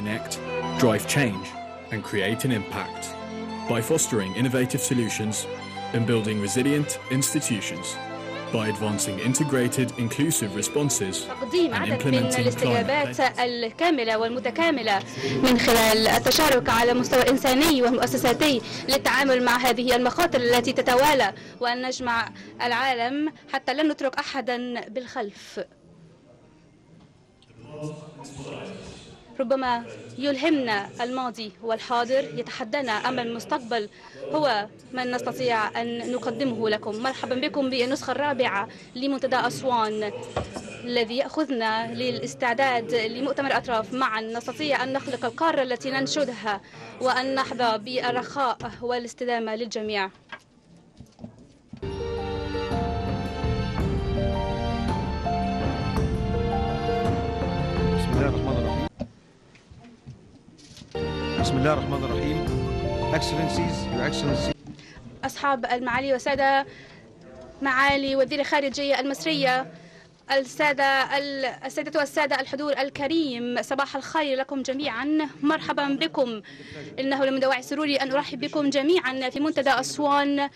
connect, drive change, and create an impact by fostering innovative solutions and building resilient institutions, by advancing integrated, inclusive responses تقديم and عدد من implementing الاستجابات الكاملة والمتكاملة من خلال التشارك على مستوى إنساني ومؤسساتي للتعامل مع هذه المخاطر التي تتوالى، وأن نجمع العالم حتى لا نترك أحدا بالخلف. ربما يلهمنا الماضي والحاضر، يتحدانا أمام المستقبل هو من نستطيع أن نقدمه لكم. مرحبا بكم بالنسخة الرابعة لمنتدى أسوان الذي يأخذنا للاستعداد لمؤتمر أطراف. معا نستطيع أن نخلق القارة التي ننشدها وأن نحظى بالرخاء والاستدامة للجميع. بسم الله الرحمن الرحيم. Excellencies, Your Excellency. أصحاب المعالي والسادة، معالي وزير الخارجية المصرية، السادة والسادة، الحضور الكريم، صباح الخير لكم جميعا. مرحبا بكم. إنه من دواعي سروري أن أرحب بكم جميعا في منتدى أسوان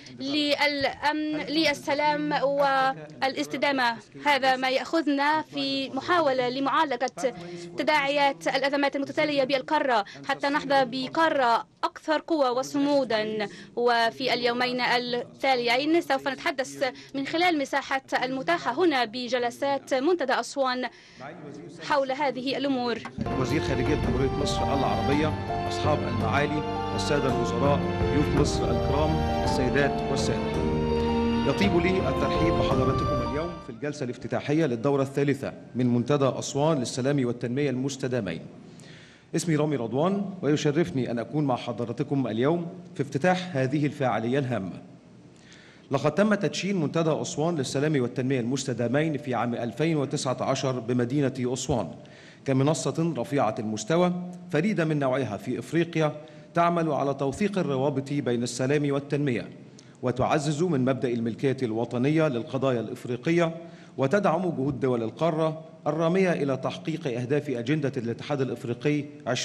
للأمن، للسلام والاستدامة. هذا ما يأخذنا في محاولة لمعالجة تداعيات الأزمات المتتالية بالقارة حتى نحظى بقارة أكثر قوة وصمودا. وفي اليومين التاليين سوف نتحدث من خلال المساحات المتاحة هنا بجلسات منتدى أسوان حول هذه الأمور. وزير خارجية جمهورية مصر العربية، أصحاب المعالي، السادة الوزراء، ضيوف مصر الكرام، السيدات والسادة، يطيب لي الترحيب بحضراتكم اليوم في الجلسة الافتتاحية للدورة الثالثة من منتدى أسوان للسلام والتنمية المستدامين. اسمي رامي رضوان، ويشرفني أن أكون مع حضراتكم اليوم في افتتاح هذه الفعالية الهامة. لقد تم تدشين منتدى أسوان للسلام والتنمية المستدامين في عام 2019 بمدينة أسوان كمنصة رفيعة المستوى فريدة من نوعها في إفريقيا، تعمل على توثيق الروابط بين السلام والتنمية، وتعزز من مبدأ الملكية الوطنية للقضايا الإفريقية، وتدعم جهود دول القارة الرامية إلى تحقيق أهداف أجندة الاتحاد الإفريقي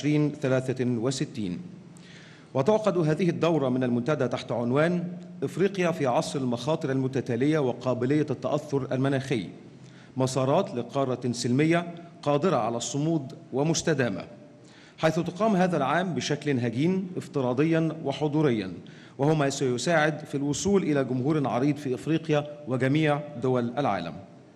2063. وتعقد هذه الدورة من المنتدى تحت عنوان إفريقيا في عصر المخاطر المتتالية وقابلية التأثر المناخي، مسارات لقارة سلمية قادرة على الصمود ومستدامة، حيث تقام هذا العام بشكل هجين افتراضيا وحضوريا، وهو ما سيساعد في الوصول إلى جمهور عريض في إفريقيا وجميع دول العالم.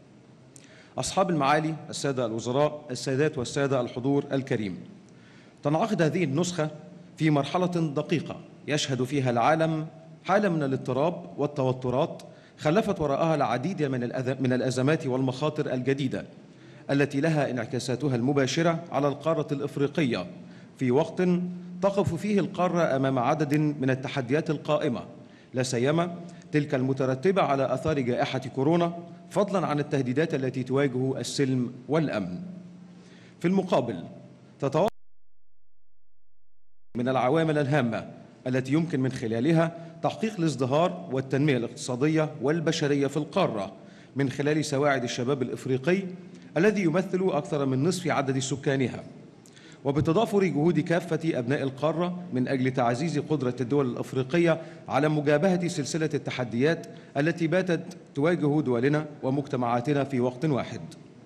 أصحاب المعالي، السادة الوزراء، السادات والسادة، الحضور الكريم، تنعقد هذه النسخة في مرحلة دقيقة يشهد فيها العالم حالة من الاضطراب والتوترات خلفت وراءها العديد من الأزمات والمخاطر الجديدة التي لها انعكاساتها المباشرة على القارة الإفريقية، في وقت تقف فيه القارة أمام عدد من التحديات القائمة، لا سيما تلك المترتبة على آثار جائحة كورونا، فضلاً عن التهديدات التي تواجه السلم والأمن. في المقابل تتوقع من العوامل الهامة التي يمكن من خلالها تحقيق الازدهار والتنمية الاقتصادية والبشرية في القارة من خلال سواعد الشباب الإفريقي الذي يمثل أكثر من نصف عدد سكانها، وبتضافر جهود كافة أبناء القارة من أجل تعزيز قدرة الدول الأفريقية على مجابهة سلسلة التحديات التي باتت تواجه دولنا ومجتمعاتنا في وقت واحد.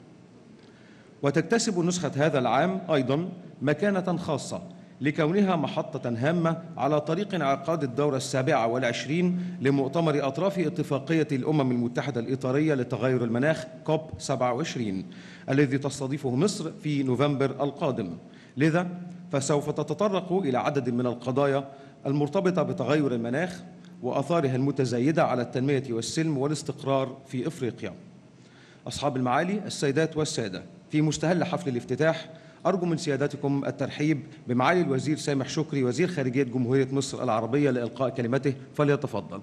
وتكتسب نسخة هذا العام أيضاً مكانة خاصة لكونها محطة هامة على طريق انعقاد الدورة 27 لمؤتمر أطراف اتفاقية الأمم المتحدة الإطارية لتغير المناخ COP 27 الذي تستضيفه مصر في نوفمبر القادم. لذا فسوف تتطرق إلى عدد من القضايا المرتبطة بتغير المناخ وآثارها المتزايدة على التنمية والسلم والاستقرار في إفريقيا. أصحاب المعالي، السيدات والسادة، في مستهل حفل الافتتاح أرجو من سيادتكم الترحيب بمعالي الوزير سامح شكري، وزير خارجية جمهورية مصر العربية، لإلقاء كلمته، فليتفضل.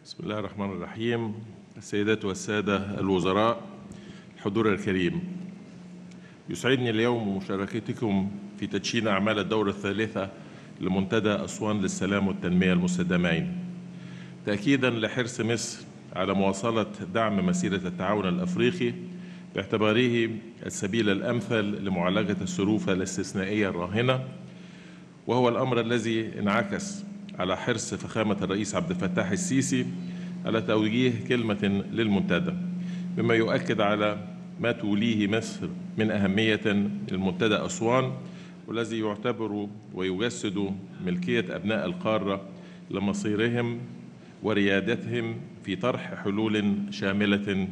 بسم الله الرحمن الرحيم. السيدات والسادة الوزراء، الحضور الكريم، يسعدني اليوم مشاركتكم في تدشين أعمال الدورة الثالثة لمنتدى أسوان للسلام والتنمية المستدامين، تأكيداً لحرص مصر على مواصلة دعم مسيرة التعاون الأفريقي باعتباره السبيل الأمثل لمعالجة الظروف الاستثنائية الراهنة، وهو الأمر الذي انعكس على حرص فخامة الرئيس عبد الفتاح السيسي على توجيه كلمة للمنتدى، مما يؤكد على ما توليه مصر من أهمية للمنتدى أسوان، والذي يعتبر ويجسد ملكية أبناء القارة لمصيرهم وريادتهم في طرح حلول شاملة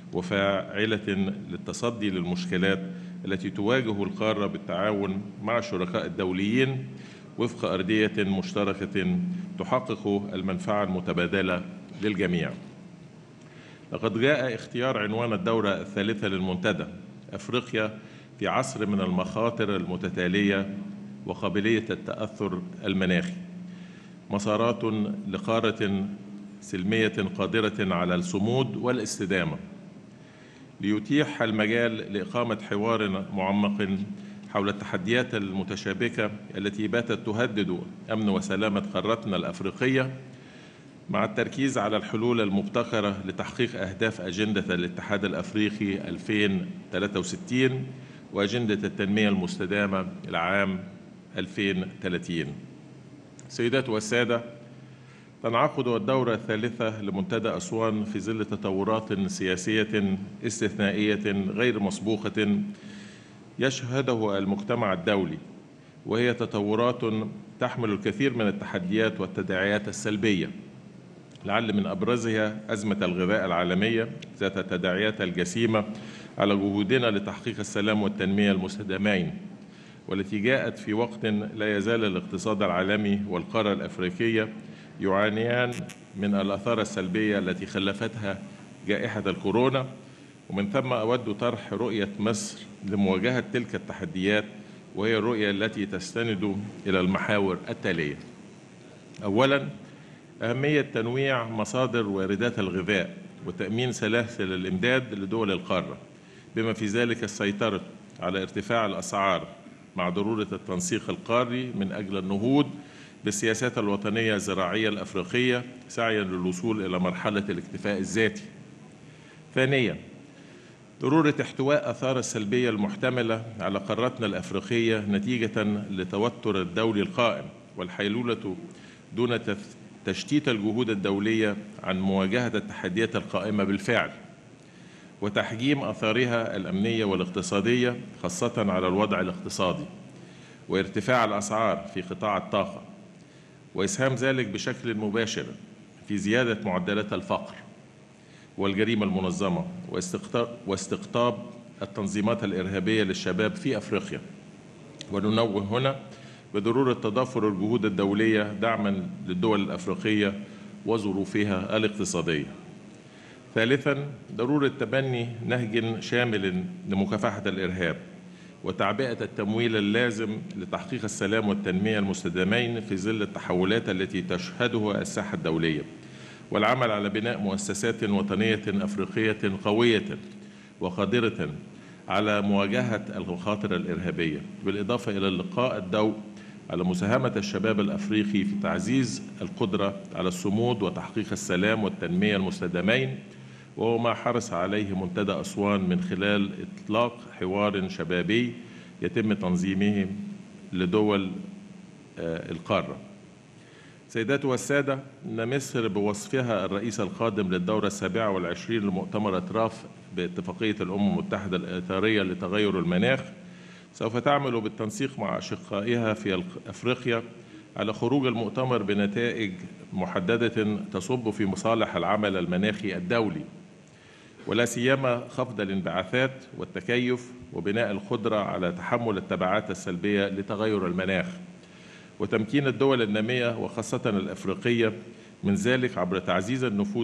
وفاعلة للتصدي للمشكلات التي تواجه القارة بالتعاون مع الشركاء الدوليين وفق أرضية مشتركة تحقق المنفعة المتبادلة للجميع. لقد جاء اختيار عنوان الدورة الثالثة للمنتدى أفريقيا في عصر من المخاطر المتتالية وقابلية التأثر المناخي، مسارات لقارة سلمية قادرة على الصمود والاستدامة، ليتيح المجال لإقامة حوار معمق حول التحديات المتشابكة التي باتت تهدد أمن وسلامة قارتنا الأفريقية، مع التركيز على الحلول المبتكرة لتحقيق أهداف أجندة الاتحاد الأفريقي 2063 وأجندة التنمية المستدامة العام 2030. سيدات والسادة، تنعقد الدورة الثالثة لمنتدى أسوان في ظل تطورات سياسية استثنائية غير مسبوقة يشهده المجتمع الدولي، وهي تطورات تحمل الكثير من التحديات والتداعيات السلبية، لعل من أبرزها أزمة الغذاء العالمية ذات التداعيات الجسيمة على جهودنا لتحقيق السلام والتنمية المستدامين، والتي جاءت في وقت لا يزال الاقتصاد العالمي والقارة الأفريقية يعانيان من الآثار السلبية التي خلفتها جائحة الكورونا. ومن ثم أود طرح رؤية مصر لمواجهة تلك التحديات، وهي الرؤية التي تستند إلى المحاور التالية: أولاً، أهمية تنويع مصادر واردات الغذاء وتأمين سلاسل الإمداد لدول القارة، بما في ذلك السيطرة على ارتفاع الأسعار، مع ضرورة التنسيق القاري من أجل النهوض بالسياسات الوطنية الزراعية الأفريقية سعياً للوصول إلى مرحلة الاكتفاء الذاتي. ثانياً، ضرورة احتواء آثار السلبية المحتملة على قارتنا الأفريقية نتيجة لتوتر الدولي القائم، والحيلولة دون تشتيت الجهود الدولية عن مواجهة التحديات القائمة بالفعل، وتحجيم آثارها الأمنية والاقتصادية خاصة على الوضع الاقتصادي وارتفاع الأسعار في قطاع الطاقة، وإسهام ذلك بشكل مباشر في زيادة معدلات الفقر والجريمة المنظمة واستقطاب التنظيمات الإرهابية للشباب في أفريقيا. وننوه هنا بضرورة تضافر الجهود الدولية دعماً للدول الأفريقية وظروفها الاقتصادية. ثالثاً، ضرورة تبني نهج شامل لمكافحة الإرهاب وتعبئة التمويل اللازم لتحقيق السلام والتنمية المستدامين في ظل التحولات التي تشهدها الساحة الدولية، والعمل على بناء مؤسسات وطنية أفريقية قوية وقادرة على مواجهة المخاطر الإرهابية، بالإضافة إلى اللقاء الضوء على مساهمة الشباب الأفريقي في تعزيز القدرة على الصمود وتحقيق السلام والتنمية المستدامين، وهو ما حرص عليه منتدى أسوان من خلال إطلاق حوار شبابي يتم تنظيمه لدول القارة. سيداتي والسادة، إن مصر بوصفها الرئيس القادم للدورة 27 لمؤتمر أطراف باتفاقية الأمم المتحدة الإطارية لتغير المناخ سوف تعمل بالتنسيق مع أشقائها في أفريقيا على خروج المؤتمر بنتائج محددة تصب في مصالح العمل المناخي الدولي، ولا سيما خفض الانبعاثات والتكيف وبناء القدرة على تحمل التبعات السلبية لتغير المناخ، وتمكين الدول النامية وخاصة الأفريقية من ذلك عبر تعزيز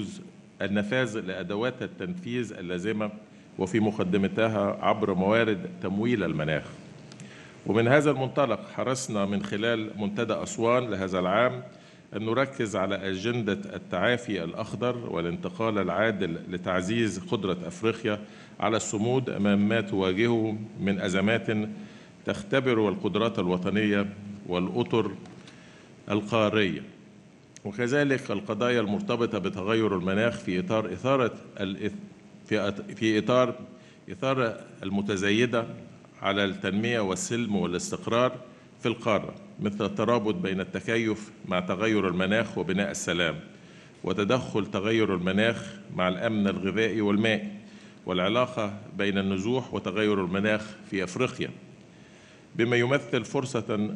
النفاذ لأدوات التنفيذ اللازمة، وفي مقدمتها عبر موارد تمويل المناخ. ومن هذا المنطلق حرصنا من خلال منتدى أسوان لهذا العام أن نركز على أجندة التعافي الأخضر والانتقال العادل لتعزيز قدرة أفريقيا على الصمود أمام ما تواجهه من أزمات تختبر القدرات الوطنية والأطر القارية، وكذلك القضايا المرتبطة بتغير المناخ في إطار إثارة المتزايدة على التنمية والسلم والاستقرار في القارة، مثل الترابط بين التكيف مع تغير المناخ وبناء السلام، وتدخل تغير المناخ مع الأمن الغذائي والمائي، والعلاقة بين النزوح وتغير المناخ في أفريقيا، بما يمثل فرصة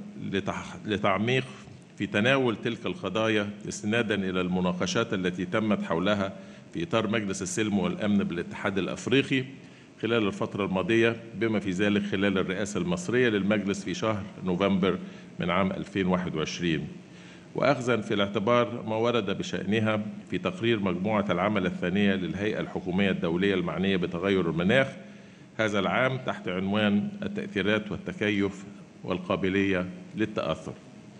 لتعميق في تناول تلك القضايا استناداً إلى المناقشات التي تمت حولها في إطار مجلس السلم والأمن بالاتحاد الأفريقي خلال الفترة الماضية، بما في ذلك خلال الرئاسة المصرية للمجلس في شهر نوفمبر من عام 2021، وأخذاً في الاعتبار ما ورد بشأنها في تقرير مجموعة العمل الثانية للهيئة الحكومية الدولية المعنية بتغير المناخ هذا العام تحت عنوان التأثيرات والتكيف والقابلية للتأثر.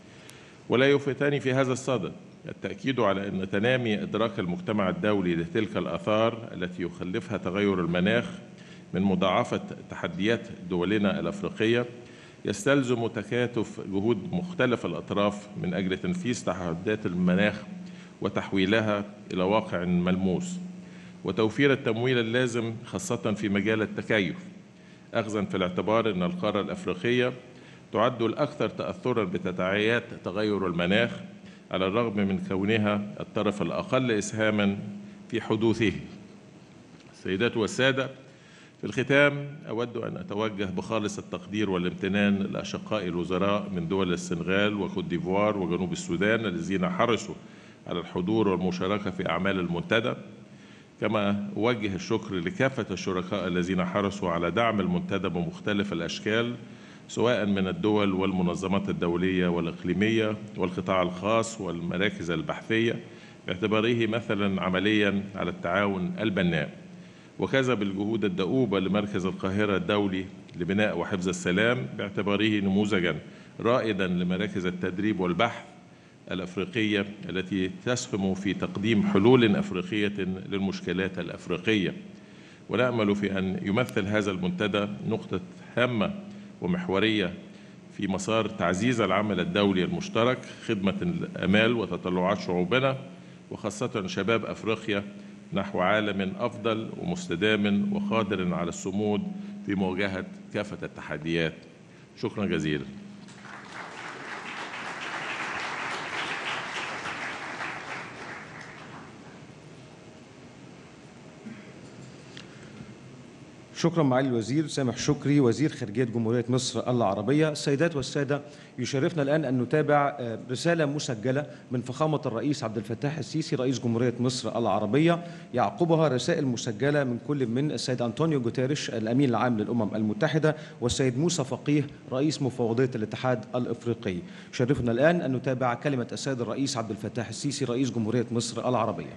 ولا يفتني في هذا الصدد التأكيد على أن تنامي إدراك المجتمع الدولي لتلك الآثار التي يخلفها تغير المناخ من مضاعفة تحديات دولنا الأفريقية يستلزم تكاتف جهود مختلف الأطراف من أجل تنفيذ تحديات المناخ وتحويلها إلى واقع ملموس، وتوفير التمويل اللازم خاصة في مجال التكيف، أخذاً في الاعتبار أن القارة الأفريقية تعد الأكثر تأثراً بتداعيات تغير المناخ على الرغم من كونها الطرف الأقل إسهاماً في حدوثه. السيدات والسادة، في الختام أود أن أتوجه بخالص التقدير والامتنان لأشقائي الوزراء من دول السنغال وكوت ديفوار وجنوب السودان الذين حرصوا على الحضور والمشاركة في أعمال المنتدى، كما أوجه الشكر لكافة الشركاء الذين حرصوا على دعم المنتدى بمختلف الأشكال سواء من الدول والمنظمات الدولية والإقليمية والقطاع الخاص والمراكز البحثية باعتباره مثلاً عملياً على التعاون البناء، وكذا بالجهود الدؤوبة لمركز القاهرة الدولي لبناء وحفظ السلام باعتباره نموذجاً رائداً لمراكز التدريب والبحث الأفريقية التي تسهم في تقديم حلول أفريقية للمشكلات الأفريقية. ونأمل في أن يمثل هذا المنتدى نقطة هامة ومحورية في مسار تعزيز العمل الدولي المشترك خدمة الآمال وتطلعات شعوبنا وخاصة شباب أفريقيا نحو عالم أفضل ومستدام وقادر على الصمود في مواجهة كافة التحديات. شكرا جزيلا. شكرا معالي الوزير سامح شكري وزير خارجية جمهورية مصر العربية. السيدات والسادة، يشرفنا الآن أن نتابع رسالة مسجلة من فخامة الرئيس عبد الفتاح السيسي رئيس جمهورية مصر العربية، يعقبها رسائل مسجلة من كل من السيد أنطونيو جوتيريش الأمين العام للأمم المتحدة والسيد موسى فقيه رئيس مفوضية الاتحاد الإفريقي. يشرفنا الآن أن نتابع كلمة السيد الرئيس عبد الفتاح السيسي رئيس جمهورية مصر العربية.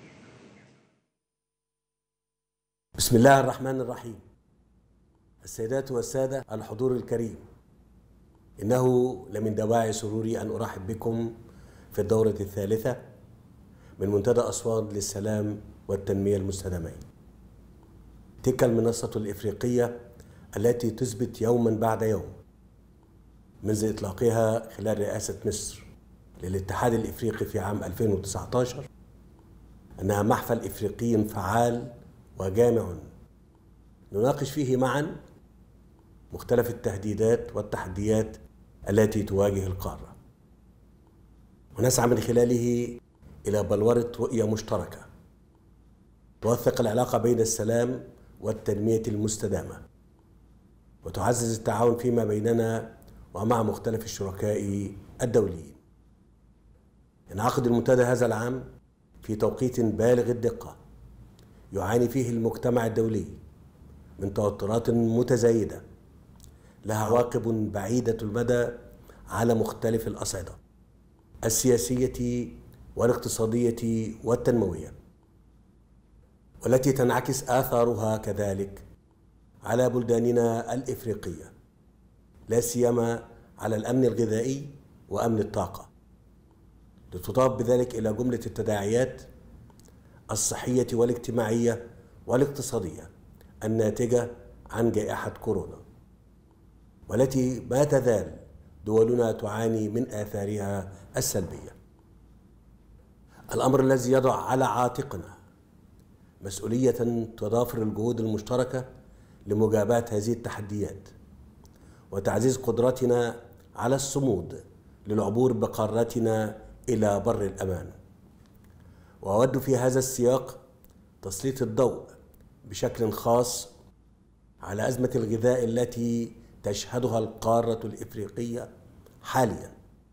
بسم الله الرحمن الرحيم. السيدات والسادة الحضور الكريم، إنه لمن دواعي سروري أن أرحب بكم في الدورة الثالثة من منتدى أسوان للسلام والتنمية المستدامين. تلك المنصة الإفريقية التي تثبت يوما بعد يوم منذ إطلاقها خلال رئاسة مصر للاتحاد الإفريقي في عام 2019 أنها محفل إفريقي فعال وجامع نناقش فيه معا مختلف التهديدات والتحديات التي تواجه القارة، ونسعى من خلاله إلى بلورة رؤية مشتركة توثق العلاقة بين السلام والتنمية المستدامة وتعزز التعاون فيما بيننا ومع مختلف الشركاء الدوليين. ينعقد المنتدى هذا العام في توقيت بالغ الدقة يعاني فيه المجتمع الدولي من توترات متزايدة لها عواقب بعيدة المدى على مختلف الأصعدة السياسية والاقتصادية والتنموية، والتي تنعكس آثارها كذلك على بلداننا الإفريقية، لا سيما على الأمن الغذائي وأمن الطاقة. لتضاف بذلك إلى جملة التداعيات الصحية والاجتماعية والاقتصادية الناتجة عن جائحة كورونا، والتي ما تزال دولنا تعاني من آثارها السلبية. الأمر الذي يضع على عاتقنا مسؤولية تضافر الجهود المشتركة لمجابهة هذه التحديات وتعزيز قدرتنا على الصمود للعبور بقارتنا إلى بر الأمان. وأود في هذا السياق تسليط الضوء بشكل خاص على أزمة الغذاء التي تشهدها القارة الإفريقية حاليا،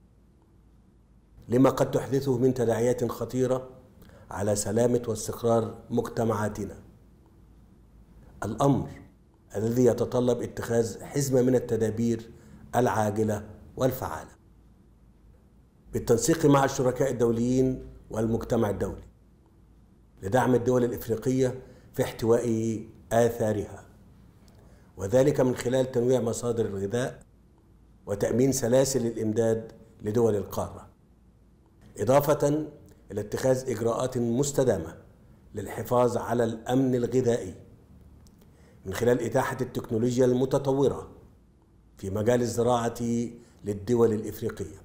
لما قد تحدثه من تداعيات خطيرة على سلامة واستقرار مجتمعاتنا. الأمر الذي يتطلب اتخاذ حزمة من التدابير العاجلة والفعالة بالتنسيق مع الشركاء الدوليين والمجتمع الدولي لدعم الدول الإفريقية في احتواء آثارها، وذلك من خلال تنويع مصادر الغذاء وتأمين سلاسل الإمداد لدول القارة، إضافة إلى اتخاذ إجراءات مستدامة للحفاظ على الأمن الغذائي من خلال إتاحة التكنولوجيا المتطورة في مجال الزراعة للدول الإفريقية،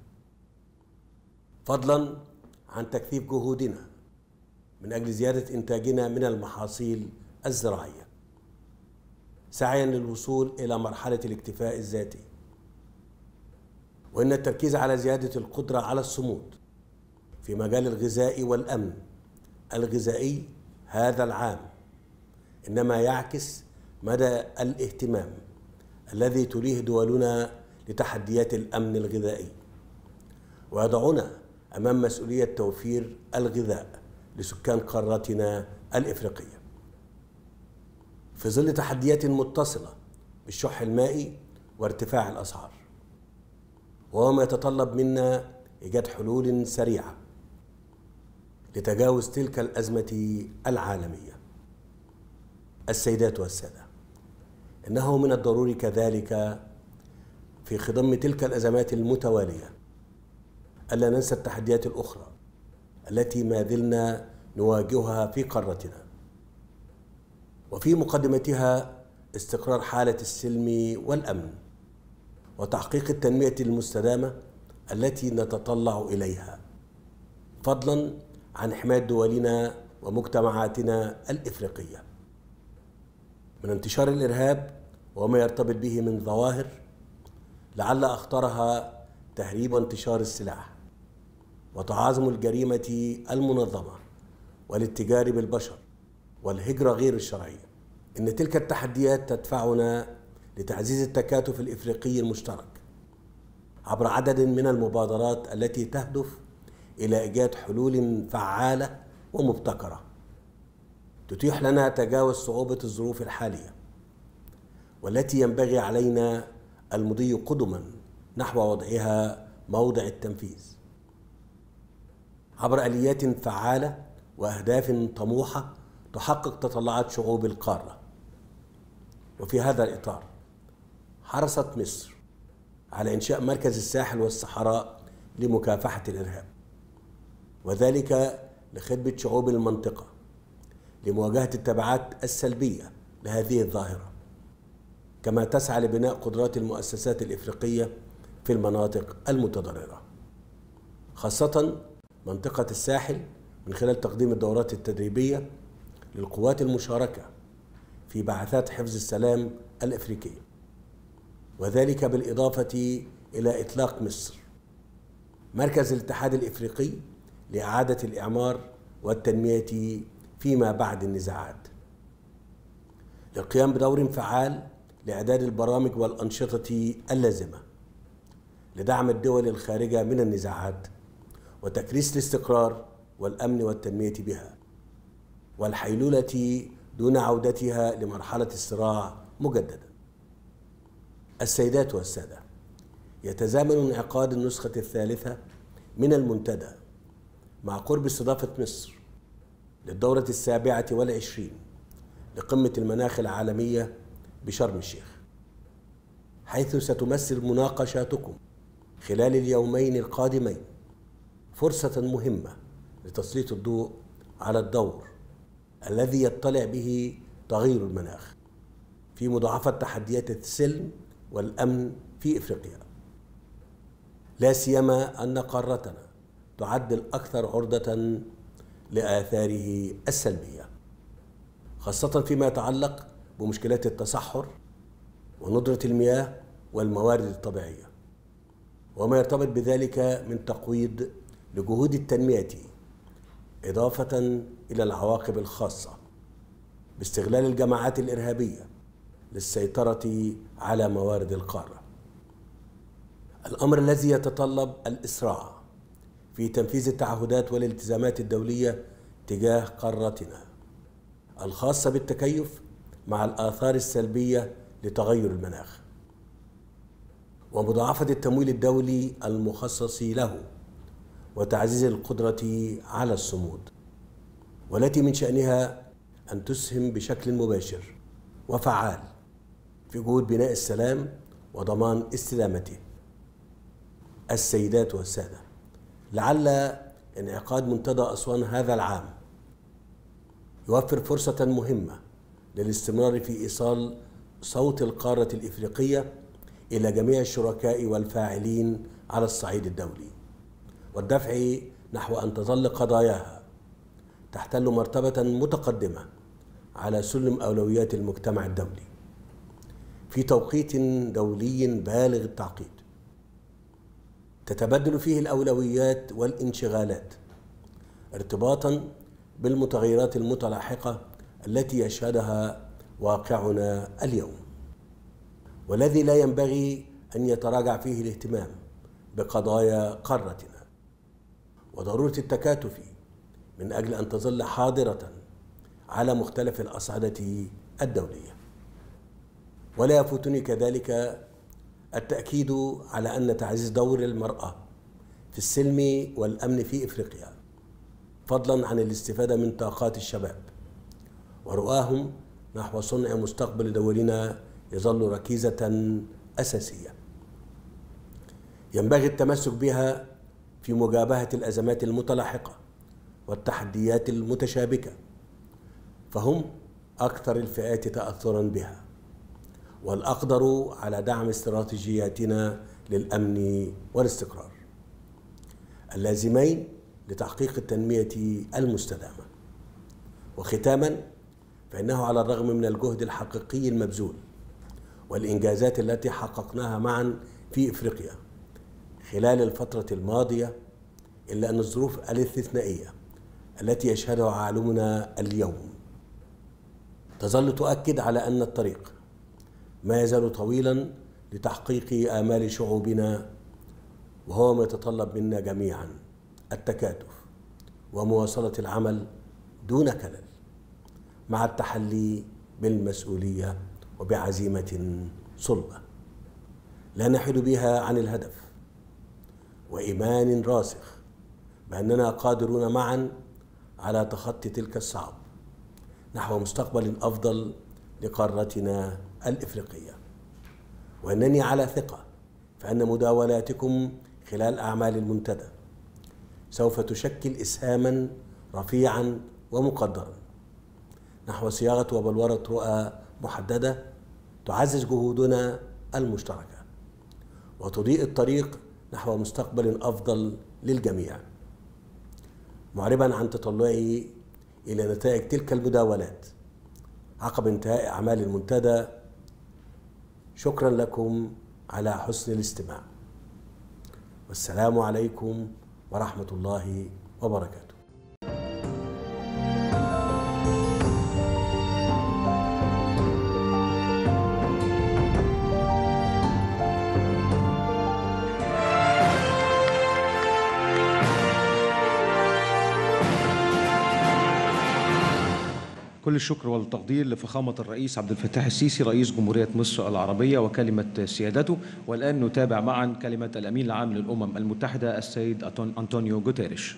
فضلا عن تكثيف جهودنا من أجل زيادة إنتاجنا من المحاصيل الزراعية سعيا للوصول إلى مرحلة الاكتفاء الذاتي. وإن التركيز على زيادة القدرة على الصمود في مجال الغذاء والأمن الغذائي هذا العام إنما يعكس مدى الاهتمام الذي توليه دولنا لتحديات الأمن الغذائي، ويضعنا أمام مسؤولية توفير الغذاء لسكان قارتنا الإفريقية في ظل تحديات متصلة بالشح المائي وارتفاع الأسعار، وهو ما يتطلب منا إيجاد حلول سريعة لتجاوز تلك الأزمة العالمية. السيدات والسادة، إنه من الضروري كذلك في خضم تلك الأزمات المتوالية ألا ننسى التحديات الأخرى التي ما زلنا نواجهها في قارتنا، وفي مقدمتها استقرار حالة السلم والأمن وتحقيق التنمية المستدامة التي نتطلع إليها، فضلا عن حماية دولنا ومجتمعاتنا الإفريقية من انتشار الإرهاب وما يرتبط به من ظواهر لعل أخطرها تهريب وانتشار السلاح وتعاظم الجريمة المنظمة والاتجار بالبشر والهجرة غير الشرعية. إن تلك التحديات تدفعنا لتعزيز التكاتف الإفريقي المشترك عبر عدد من المبادرات التي تهدف إلى إيجاد حلول فعالة ومبتكرة تتيح لنا تجاوز صعوبة الظروف الحالية، والتي ينبغي علينا المضي قدما نحو وضعها موضع التنفيذ عبر آليات فعالة وأهداف طموحة تحقق تطلعات شعوب القارة. وفي هذا الإطار حرصت مصر على إنشاء مركز الساحل والصحراء لمكافحة الإرهاب، وذلك لخدمة شعوب المنطقة لمواجهة التبعات السلبية لهذه الظاهرة، كما تسعى لبناء قدرات المؤسسات الإفريقية في المناطق المتضررة، خاصة منطقة الساحل، من خلال تقديم الدورات التدريبية للقوات المشاركة في بعثات حفظ السلام الإفريقية، وذلك بالإضافة إلى إطلاق مصر مركز الاتحاد الإفريقي لإعادة الإعمار والتنمية فيما بعد النزاعات، للقيام بدور فعال لإعداد البرامج والأنشطة اللازمة لدعم الدول الخارجة من النزاعات وتكريس الاستقرار والأمن والتنمية بها، والحيلولة دون عودتها لمرحلة الصراع مجددا. السيدات والسادة، يتزامن انعقاد النسخة الثالثة من المنتدى مع قرب استضافة مصر للدورة 27 لقمة المناخ العالمية بشرم الشيخ، حيث ستمثل مناقشاتكم خلال اليومين القادمين فرصة مهمة لتسليط الضوء على الدور الذي يطلع به تغير المناخ في مضاعفة تحديات السلم والأمن في إفريقيا، لا سيما أن قارتنا تعد الأكثر عرضة لآثاره السلبية، خاصة فيما يتعلق بمشكلات التصحر وندرة المياه والموارد الطبيعية، وما يرتبط بذلك من تقويض لجهود التنمية، إضافة إلى العواقب الخاصة باستغلال الجماعات الإرهابية للسيطرة على موارد القارة. الأمر الذي يتطلب الإسراع في تنفيذ التعهدات والالتزامات الدولية تجاه قارتنا الخاصة بالتكيف مع الآثار السلبية لتغير المناخ، ومضاعفة التمويل الدولي المخصص له، وتعزيز القدرة على الصمود، والتي من شأنها أن تسهم بشكل مباشر وفعال في جهود بناء السلام وضمان استدامته. السيدات والسادة، لعل انعقاد منتدى أسوان هذا العام يوفر فرصة مهمة للاستمرار في إيصال صوت القارة الإفريقية إلى جميع الشركاء والفاعلين على الصعيد الدولي، والدفع نحو أن تظل قضاياها تحتل مرتبة متقدمة على سلم أولويات المجتمع الدولي في توقيت دولي بالغ التعقيد، تتبدل فيه الأولويات والانشغالات ارتباطا بالمتغيرات المتلاحقة التي يشهدها واقعنا اليوم، والذي لا ينبغي أن يتراجع فيه الاهتمام بقضايا قارتنا وضرورة التكاتف من أجل أن تظل حاضرة على مختلف الأصعدة الدولية. ولا يفوتني كذلك التأكيد على أن تعزيز دور المرأة في السلم والأمن في إفريقيا، فضلا عن الاستفادة من طاقات الشباب ورؤاهم نحو صنع مستقبل دولنا، يظل ركيزة أساسية ينبغي التمسك بها في مجابهة الأزمات المتلاحقة والتحديات المتشابكة، فهم أكثر الفئات تأثرا بها والأقدر على دعم استراتيجياتنا للأمن والاستقرار اللازمين لتحقيق التنمية المستدامة. وختاما، فإنه على الرغم من الجهد الحقيقي المبذول والإنجازات التي حققناها معا في إفريقيا خلال الفترة الماضية، إلا أن الظروف الاستثنائية التي يشهدها عالمنا اليوم تظل تؤكد على أن الطريق ما يزال طويلا لتحقيق آمال شعوبنا، وهو ما يتطلب منا جميعا التكاتف ومواصلة العمل دون كلل مع التحلي بالمسؤولية وبعزيمة صلبة لا نحيد بها عن الهدف، وإيمان راسخ بأننا قادرون معا على تخطي تلك الصعاب نحو مستقبل أفضل لقارتنا الإفريقية. وأنني على ثقة فأن مداولاتكم خلال أعمال المنتدى سوف تشكل إسهاما رفيعا ومقدرا نحو صياغة وبلورة رؤى محددة تعزز جهودنا المشتركة وتضيء الطريق نحو مستقبل أفضل للجميع، معربا عن تطلعي إلى نتائج تلك المداولات عقب انتهاء أعمال المنتدى. شكرا لكم على حسن الاستماع، والسلام عليكم ورحمة الله وبركاته. كل الشكر والتقدير لفخامة الرئيس عبد الفتاح السيسي رئيس جمهورية مصر العربية وكلمة سيادته. والآن نتابع معا كلمة الأمين العام للأمم المتحدة السيد أنطونيو غوتيريش.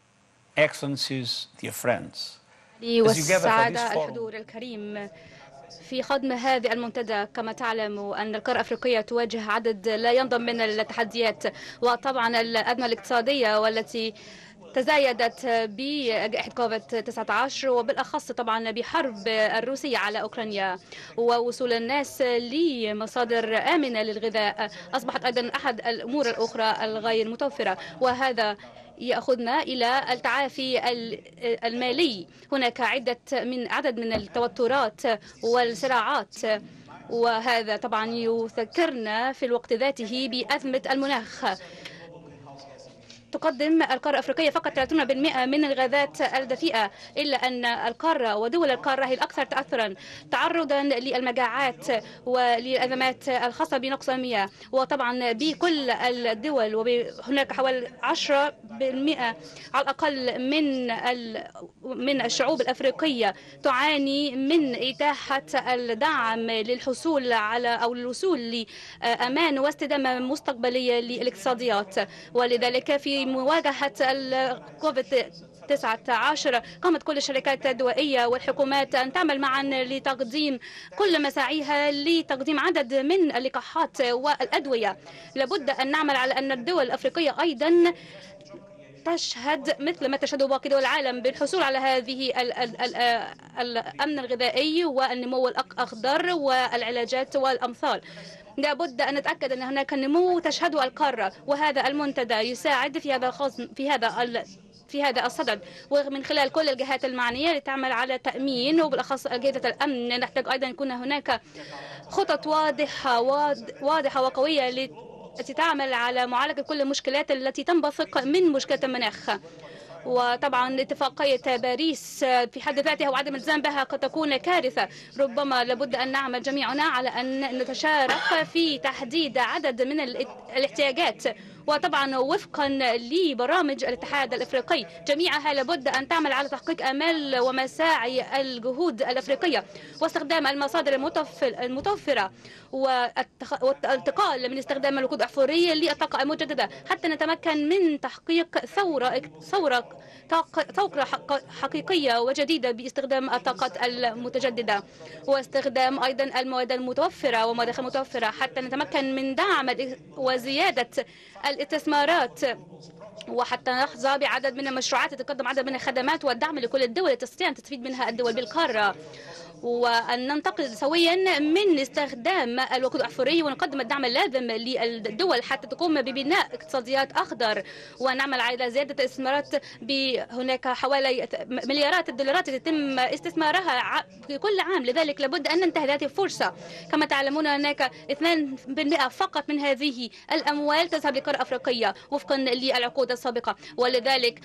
Excellencies, dear friends, والسعادة الحضور الكريم، في خضم هذه المنتدى. كما تعلم أن القارة الأفريقية تواجه عدد لا ينضم من التحديات، وطبعا الأزمة الاقتصادية والتي تزايدت بجائحة كوفيد-19 وبالأخص طبعا بحرب الروسية على أوكرانيا، ووصول الناس لمصادر آمنة للغذاء أصبحت أيضا أحد الأمور الأخرى الغير متوفرة، وهذا يأخذنا إلى التعافي المالي. هناك عدد من التوترات والصراعات، وهذا طبعا يذكرنا في الوقت ذاته بأزمة المناخ. تقدم القارة الأفريقية فقط 30% من الغازات الدفيئة، إلا أن القارة ودول القارة هي الأكثر تأثرا تعرضا للمجاعات وللأزمات الخاصة بنقص المياه. وطبعا بكل الدول وهناك حوالي 10% على الأقل من الشعوب الأفريقية تعاني من إتاحة الدعم للحصول على أو للوصول لأمان واستدامة مستقبلية للاقتصاديات. ولذلك في مواجهة الكوفيد-19 قامت كل الشركات الدولية والحكومات أن تعمل معا لتقديم كل مساعيها لتقديم عدد من اللقاحات والأدوية. لابد أن نعمل على أن الدول الأفريقية أيضا تشهد مثل ما تشهد باقي دول العالم بالحصول على هذه الأمن الغذائي والنمو الأخضر والعلاجات والأمثال. لابد أن نتأكد أن هناك نمو تشهده القارة، وهذا المنتدى يساعد في هذا الصدد، ومن خلال كل الجهات المعنية لتعمل على تأمين وبالأخص أجهزة الأمن. نحتاج أيضا يكون هناك خطط واضحة وقوية التي تعمل على معالجة كل المشكلات التي تنبثق من مشكلة المناخ. وطبعا اتفاقية باريس في حد ذاتها وعدم الالتزام بها قد تكون كارثة. ربما لابد أن نعمل جميعنا على أن نتشارك في تحديد عدد من الاحتياجات، وطبعا وفقا لبرامج الاتحاد الافريقي. جميعها لابد ان تعمل على تحقيق امال ومساعي الجهود الافريقيه واستخدام المصادر المتوفره والانتقال من استخدام الوقود الاحفوري للطاقه المجدده حتى نتمكن من تحقيق ثوره حقيقيه وجديده باستخدام الطاقات المتجدده واستخدام ايضا المواد المتوفره ومواد المتوفره حتى نتمكن من دعم وزياده الاستثمارات وحتى نحظى بعدد من المشروعات تقدم عدد من الخدمات والدعم لكل الدول تستطيع أن تستفيد منها الدول بالقارة، وأن ننتقل سويا من استخدام الوقود الأحفوري ونقدم الدعم اللازم للدول حتى تقوم ببناء اقتصاديات أخضر ونعمل على زيادة الاستثمارات. هناك حوالي مليارات الدولارات يتم استثمارها في كل عام، لذلك لابد أن ننتهز هذه الفرصة. كما تعلمون هناك 2% فقط من هذه الأموال تذهب للقارة الأفريقية وفقا للعقود السابقة، ولذلك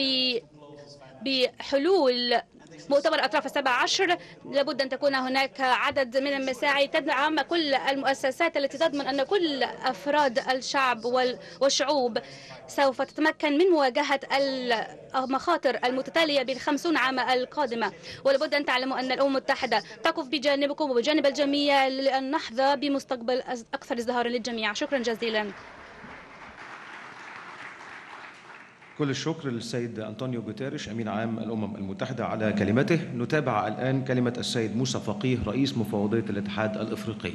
بحلول مؤتمر أطراف 17 لابد أن تكون هناك عدد من المساعي تدعم كل المؤسسات التي تضمن أن كل أفراد الشعب والشعوب سوف تتمكن من مواجهة المخاطر المتتالية بال50 عام القادمة. ولابد أن تعلموا أن الأمم المتحدة تقف بجانبكم وبجانب الجميع لأن نحظى بمستقبل أكثر ازدهارا للجميع. شكرا جزيلا. كل الشكر للسيد أنطونيو غوتيريش أمين عام الأمم المتحدة على كلمته. نتابع الآن كلمة السيد موسى فقيه رئيس مفوضية الاتحاد الإفريقي.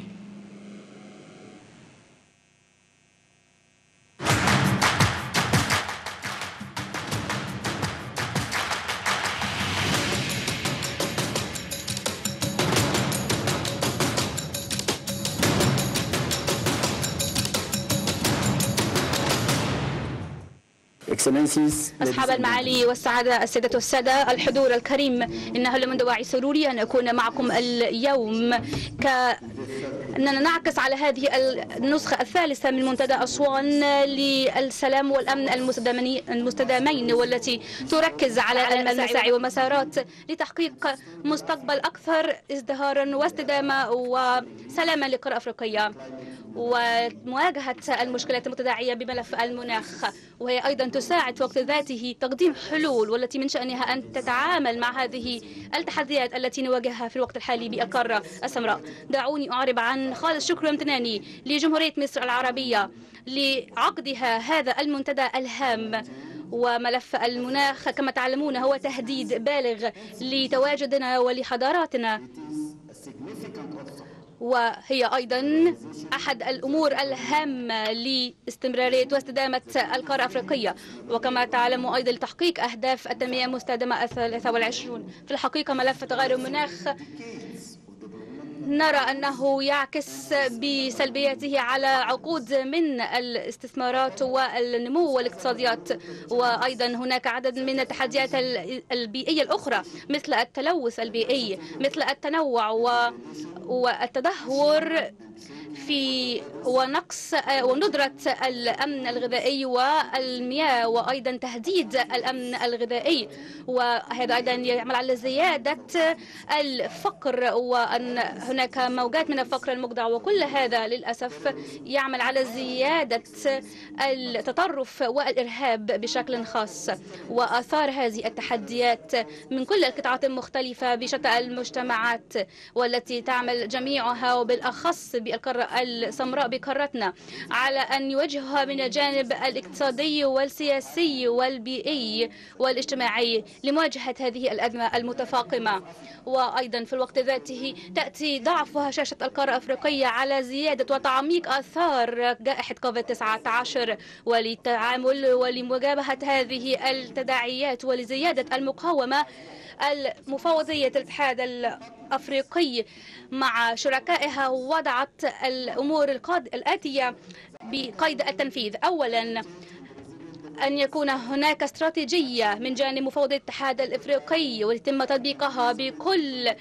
أصحاب المعالي والسعادة، السيدة والسادة، الحضور الكريم، إنه لمن دواعي سروري أن أكون معكم اليوم أننا نعكس على هذه النسخة الثالثة من منتدى أسوان للسلام والأمن المستدامين، والتي تركز على المساعي والمسارات لتحقيق مستقبل أكثر ازدهارا واستدامة وسلاما للقارة الأفريقية ومواجهة المشكلات المتداعية بملف المناخ، وهي أيضا تساعد في وقت ذاته تقديم حلول والتي من شأنها أن تتعامل مع هذه التحديات التي نواجهها في الوقت الحالي بالقارة السمراء. دعوني أعرب عن خالص شكر وامتناني لجمهورية مصر العربية لعقدها هذا المنتدى الهام. وملف المناخ كما تعلمون هو تهديد بالغ لتواجدنا ولحضاراتنا، وهي أيضا أحد الأمور الهامة لاستمرارية واستدامة القارة الأفريقية. وكما تعلم أيضا لتحقيق أهداف التنمية المستدامة 23. في الحقيقة ملف تغير المناخ نرى أنه يعكس بسلبياته على عقود من الاستثمارات والنمو والاقتصاديات، وأيضا هناك عدد من التحديات البيئية الأخرى مثل التلوث البيئي، مثل التنوع والتدهور في ونقص وندرة الأمن الغذائي والمياه، وأيضا تهديد الأمن الغذائي. وهذا أيضا يعمل على زيادة الفقر، وأن هناك موجات من الفقر المجدع، وكل هذا للأسف يعمل على زيادة التطرف والإرهاب بشكل خاص. وآثار هذه التحديات من كل القطاعات المختلفة بشتى المجتمعات والتي تعمل جميعها وبالأخص بالقارة السمراء بقارتنا على أن يواجهها من الجانب الاقتصادي والسياسي والبيئي والاجتماعي لمواجهة هذه الأزمة المتفاقمة. وأيضا في الوقت ذاته تأتي ضعف هشاشة القارة الأفريقية على زيادة وتعميق آثار جائحة كوفيد-19 وللتعامل ولمجابهة هذه التداعيات ولزيادة المقاومة. المفوضية الاتحاد الأفريقي مع شركائها وضعت الأمور الآتية بقيد التنفيذ. أولا، أن يكون هناك استراتيجية من جانب مفوضية الاتحاد الأفريقي ويتم تطبيقها بكل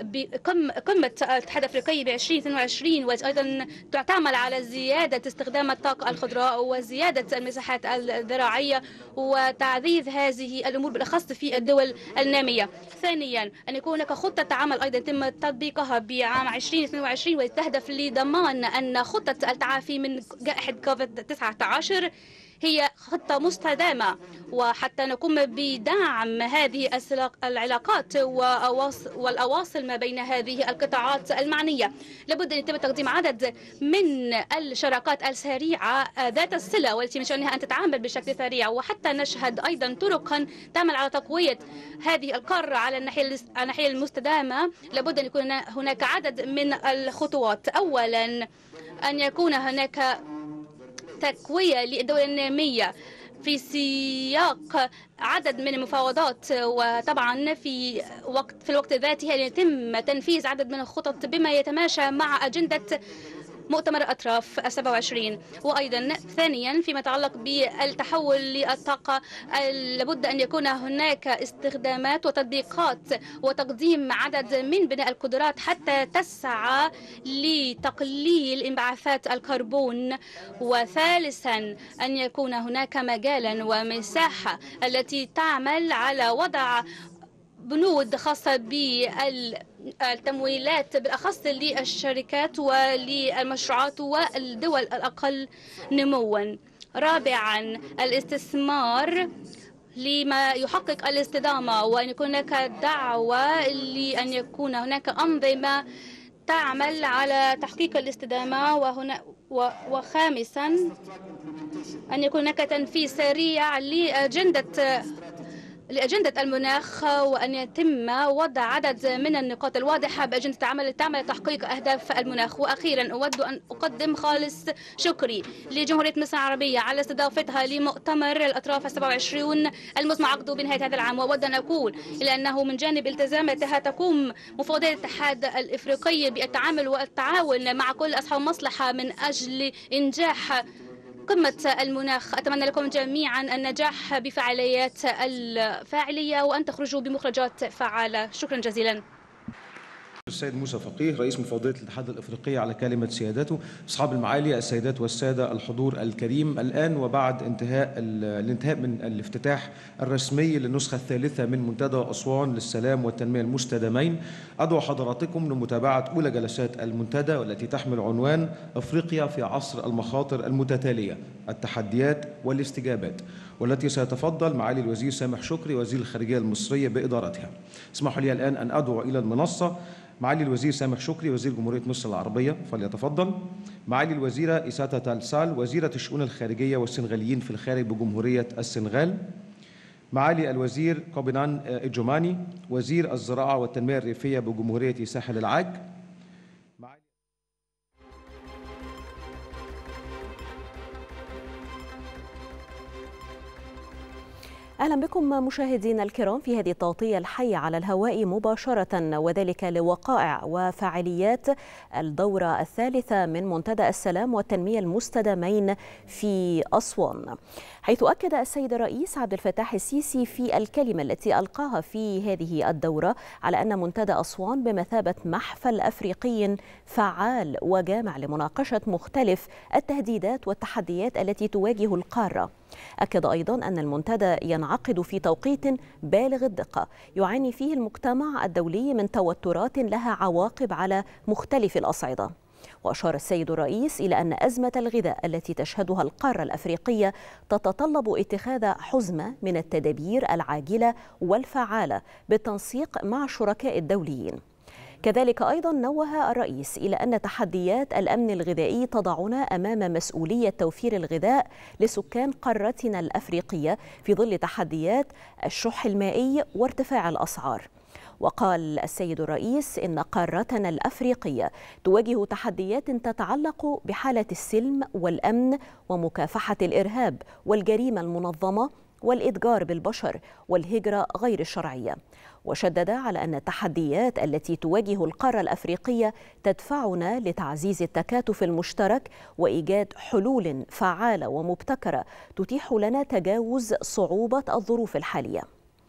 قمة الاتحاد الأفريقي ب 2022، وأيضا تعمل على زيادة استخدام الطاقة الخضراء وزيادة المساحات الزراعية وتعزيز هذه الأمور بالأخص في الدول النامية. ثانيا، أن يكون هناك خطة عمل أيضا يتم تطبيقها بعام 2022 وتهدف لضمان أن خطة التعافي من جائحة كوفيد-19 هي خطة مستدامة، وحتى نقوم بدعم هذه العلاقات والأواصل ما بين هذه القطاعات المعنية. لابد أن يتم تقديم عدد من الشراكات السريعة ذات الصلة والتي من شأنها أن تتعامل بشكل سريع، وحتى نشهد أيضا طرقا تعمل على تقوية هذه القارة على الناحية المستدامة. لابد أن يكون هناك عدد من الخطوات. أولا، أن يكون هناك تقوية للدول النامية في سياق عدد من المفاوضات، وطبعا في الوقت ذاته يتم تنفيذ عدد من الخطط بما يتماشى مع أجندة مؤتمر الأطراف 27. وأيضا ثانيا، فيما يتعلق بالتحول للطاقة، لابد أن يكون هناك استخدامات وتطبيقات وتقديم عدد من بناء القدرات حتى تسعى لتقليل انبعاثات الكربون. وثالثا، أن يكون هناك مجالا ومساحة التي تعمل على وضع بنود خاصة بالتمويلات بالأخص للشركات وللمشروعات والدول الأقل نموا. رابعا، الاستثمار لما يحقق الاستدامة، وأن يكون هناك دعوة لأن يكون هناك أنظمة تعمل على تحقيق الاستدامة. وخامسا، أن يكون هناك تنفيذ سريع لأجندة المناخ، وأن يتم وضع عدد من النقاط الواضحة بأجندة العمل تعمل لتحقيق أهداف المناخ. وأخيرا، أود أن أقدم خالص شكري لجمهورية مصر العربية على استضافتها لمؤتمر الأطراف 27 المزمع عقده بنهاية هذا العام. وأود أن أقول إلى أنه من جانب التزاماتها تقوم مفوضية الاتحاد الأفريقي بالتعامل والتعاون مع كل أصحاب مصلحة من أجل إنجاح قمة المناخ. أتمنى لكم جميعا النجاح بفعاليات الفاعلية وأن تخرجوا بمخرجات فعالة. شكرا جزيلا. السيد موسى فقيه رئيس مفوضية الاتحاد الأفريقي على كلمة سيادته. أصحاب المعالي، السيدات والسادة، الحضور الكريم، الآن وبعد الانتهاء من الافتتاح الرسمي للنسخة الثالثة من منتدى أسوان للسلام والتنمية المستدامين، أدعو حضراتكم لمتابعة أولى جلسات المنتدى والتي تحمل عنوان أفريقيا في عصر المخاطر المتتالية، التحديات والاستجابات، والتي سيتفضل معالي الوزير سامح شكري وزير الخارجية المصرية بإدارتها. اسمحوا لي الآن أن أدعو إلى المنصة معالي الوزير سامح شكري وزير جمهورية مصر العربية، فليتفضل. معالي الوزيرة إساتا تالسال وزيرة الشؤون الخارجية والسنغاليين في الخارج بجمهورية السنغال. معالي الوزير كوبينان إجوماني وزير الزراعة والتنمية الريفية بجمهورية ساحل العاج. أهلا بكم مشاهدينا الكرام في هذه التغطية الحية على الهواء مباشرة، وذلك لوقائع وفعاليات الدورة الثالثة من منتدى السلام والتنمية المستدامين في أسوان، حيث أكد السيد الرئيس عبد الفتاح السيسي في الكلمة التي ألقاها في هذه الدورة على أن منتدى أسوان بمثابة محفل أفريقي فعال وجامع لمناقشة مختلف التهديدات والتحديات التي تواجه القارة. أكد أيضا أن المنتدى ينعقد في توقيت بالغ الدقة يعاني فيه المجتمع الدولي من توترات لها عواقب على مختلف الأصعدة. وأشار السيد الرئيس إلى أن أزمة الغذاء التي تشهدها القارة الأفريقية تتطلب اتخاذ حزمة من التدابير العاجلة والفعالة بالتنسيق مع الشركاء الدوليين. كذلك أيضا نوه الرئيس إلى أن تحديات الأمن الغذائي تضعنا أمام مسؤولية توفير الغذاء لسكان قارتنا الأفريقية في ظل تحديات الشح المائي وارتفاع الأسعار. وقال السيد الرئيس إن قارتنا الأفريقية تواجه تحديات تتعلق بحالة السلم والأمن ومكافحة الإرهاب والجريمة المنظمة والإتجار بالبشر والهجرة غير الشرعية. وشدد على أن التحديات التي تواجه القارة الأفريقية تدفعنا لتعزيز التكاتف المشترك وإيجاد حلول فعالة ومبتكرة تتيح لنا تجاوز صعوبة الظروف الحالية.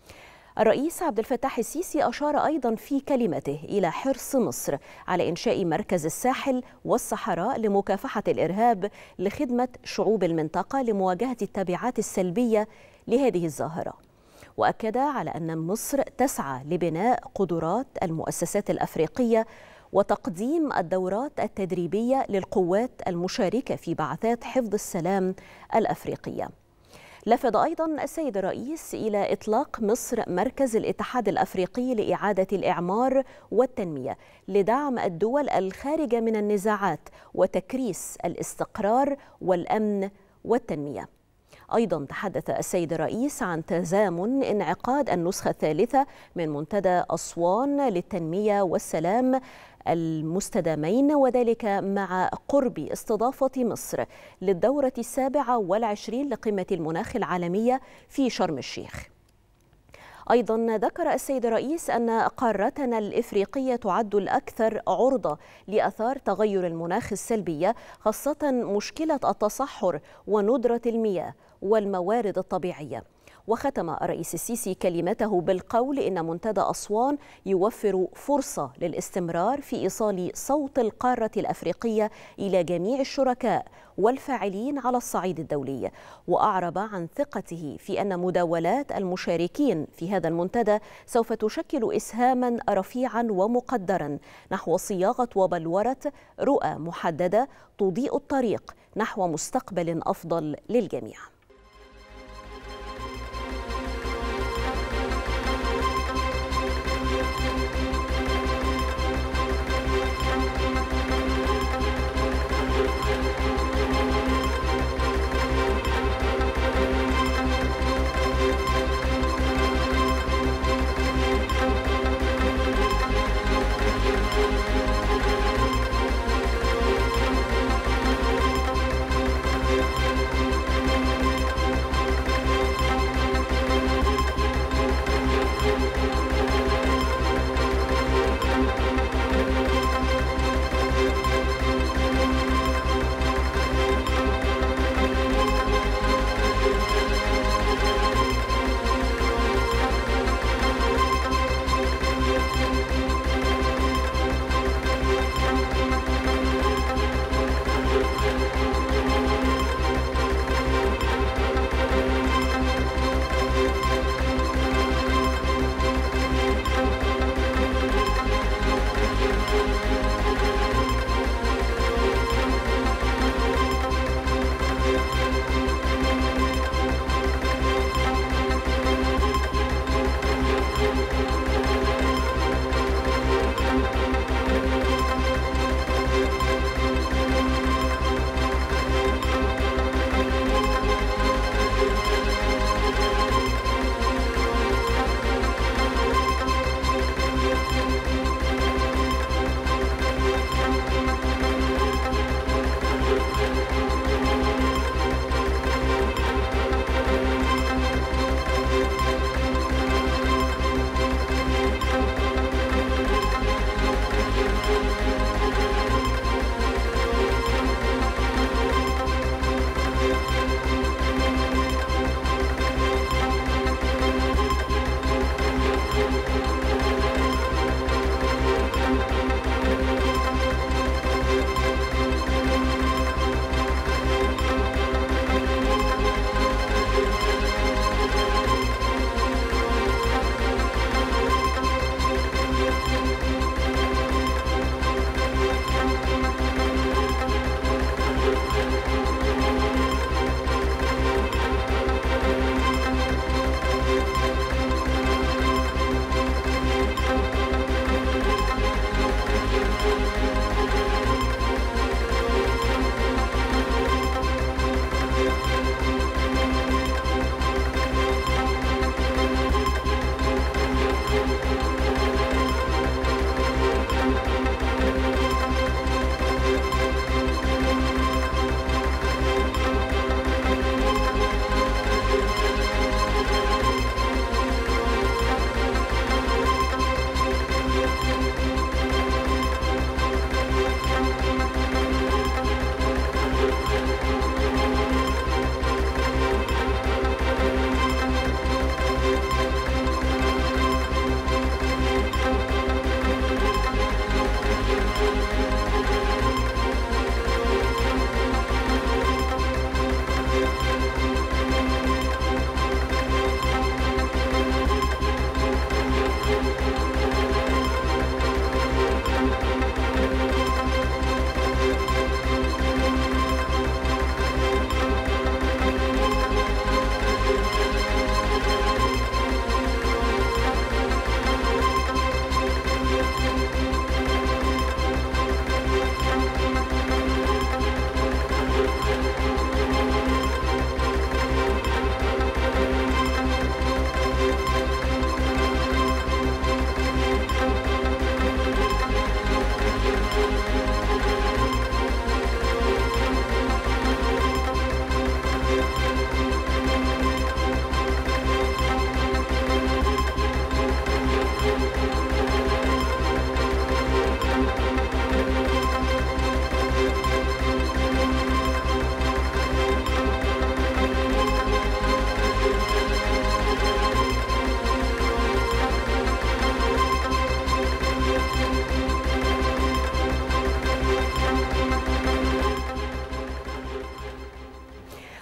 الرئيس عبد الفتاح السيسي أشار أيضا في كلمته إلى حرص مصر على إنشاء مركز الساحل والصحراء لمكافحة الإرهاب لخدمة شعوب المنطقة لمواجهة التبعات السلبية لهذه الظاهرة. وأكد على أن مصر تسعى لبناء قدرات المؤسسات الأفريقية وتقديم الدورات التدريبية للقوات المشاركة في بعثات حفظ السلام الأفريقية. لفت أيضا السيد الرئيس إلى إطلاق مصر مركز الاتحاد الأفريقي لإعادة الإعمار والتنمية لدعم الدول الخارجة من النزاعات وتكريس الاستقرار والأمن والتنمية. أيضا تحدث السيد الرئيس عن تزامن انعقاد النسخة الثالثة من منتدى أسوان للتنمية والسلام المستدامين، وذلك مع قرب استضافة مصر للدورة 27 لقمة المناخ العالمية في شرم الشيخ. أيضا ذكر السيد الرئيس أن قارتنا الإفريقية تعد الأكثر عرضة لآثار تغير المناخ السلبية، خاصة مشكلة التصحر وندرة المياه والموارد الطبيعية. وختم الرئيس السيسي كلمته بالقول إن منتدى أسوان يوفر فرصة للاستمرار في إيصال صوت القارة الأفريقية إلى جميع الشركاء والفاعلين على الصعيد الدولي. وأعرب عن ثقته في أن مداولات المشاركين في هذا المنتدى سوف تشكل إسهاما رفيعا ومقدرا نحو صياغة وبلورة رؤى محددة تضيء الطريق نحو مستقبل أفضل للجميع.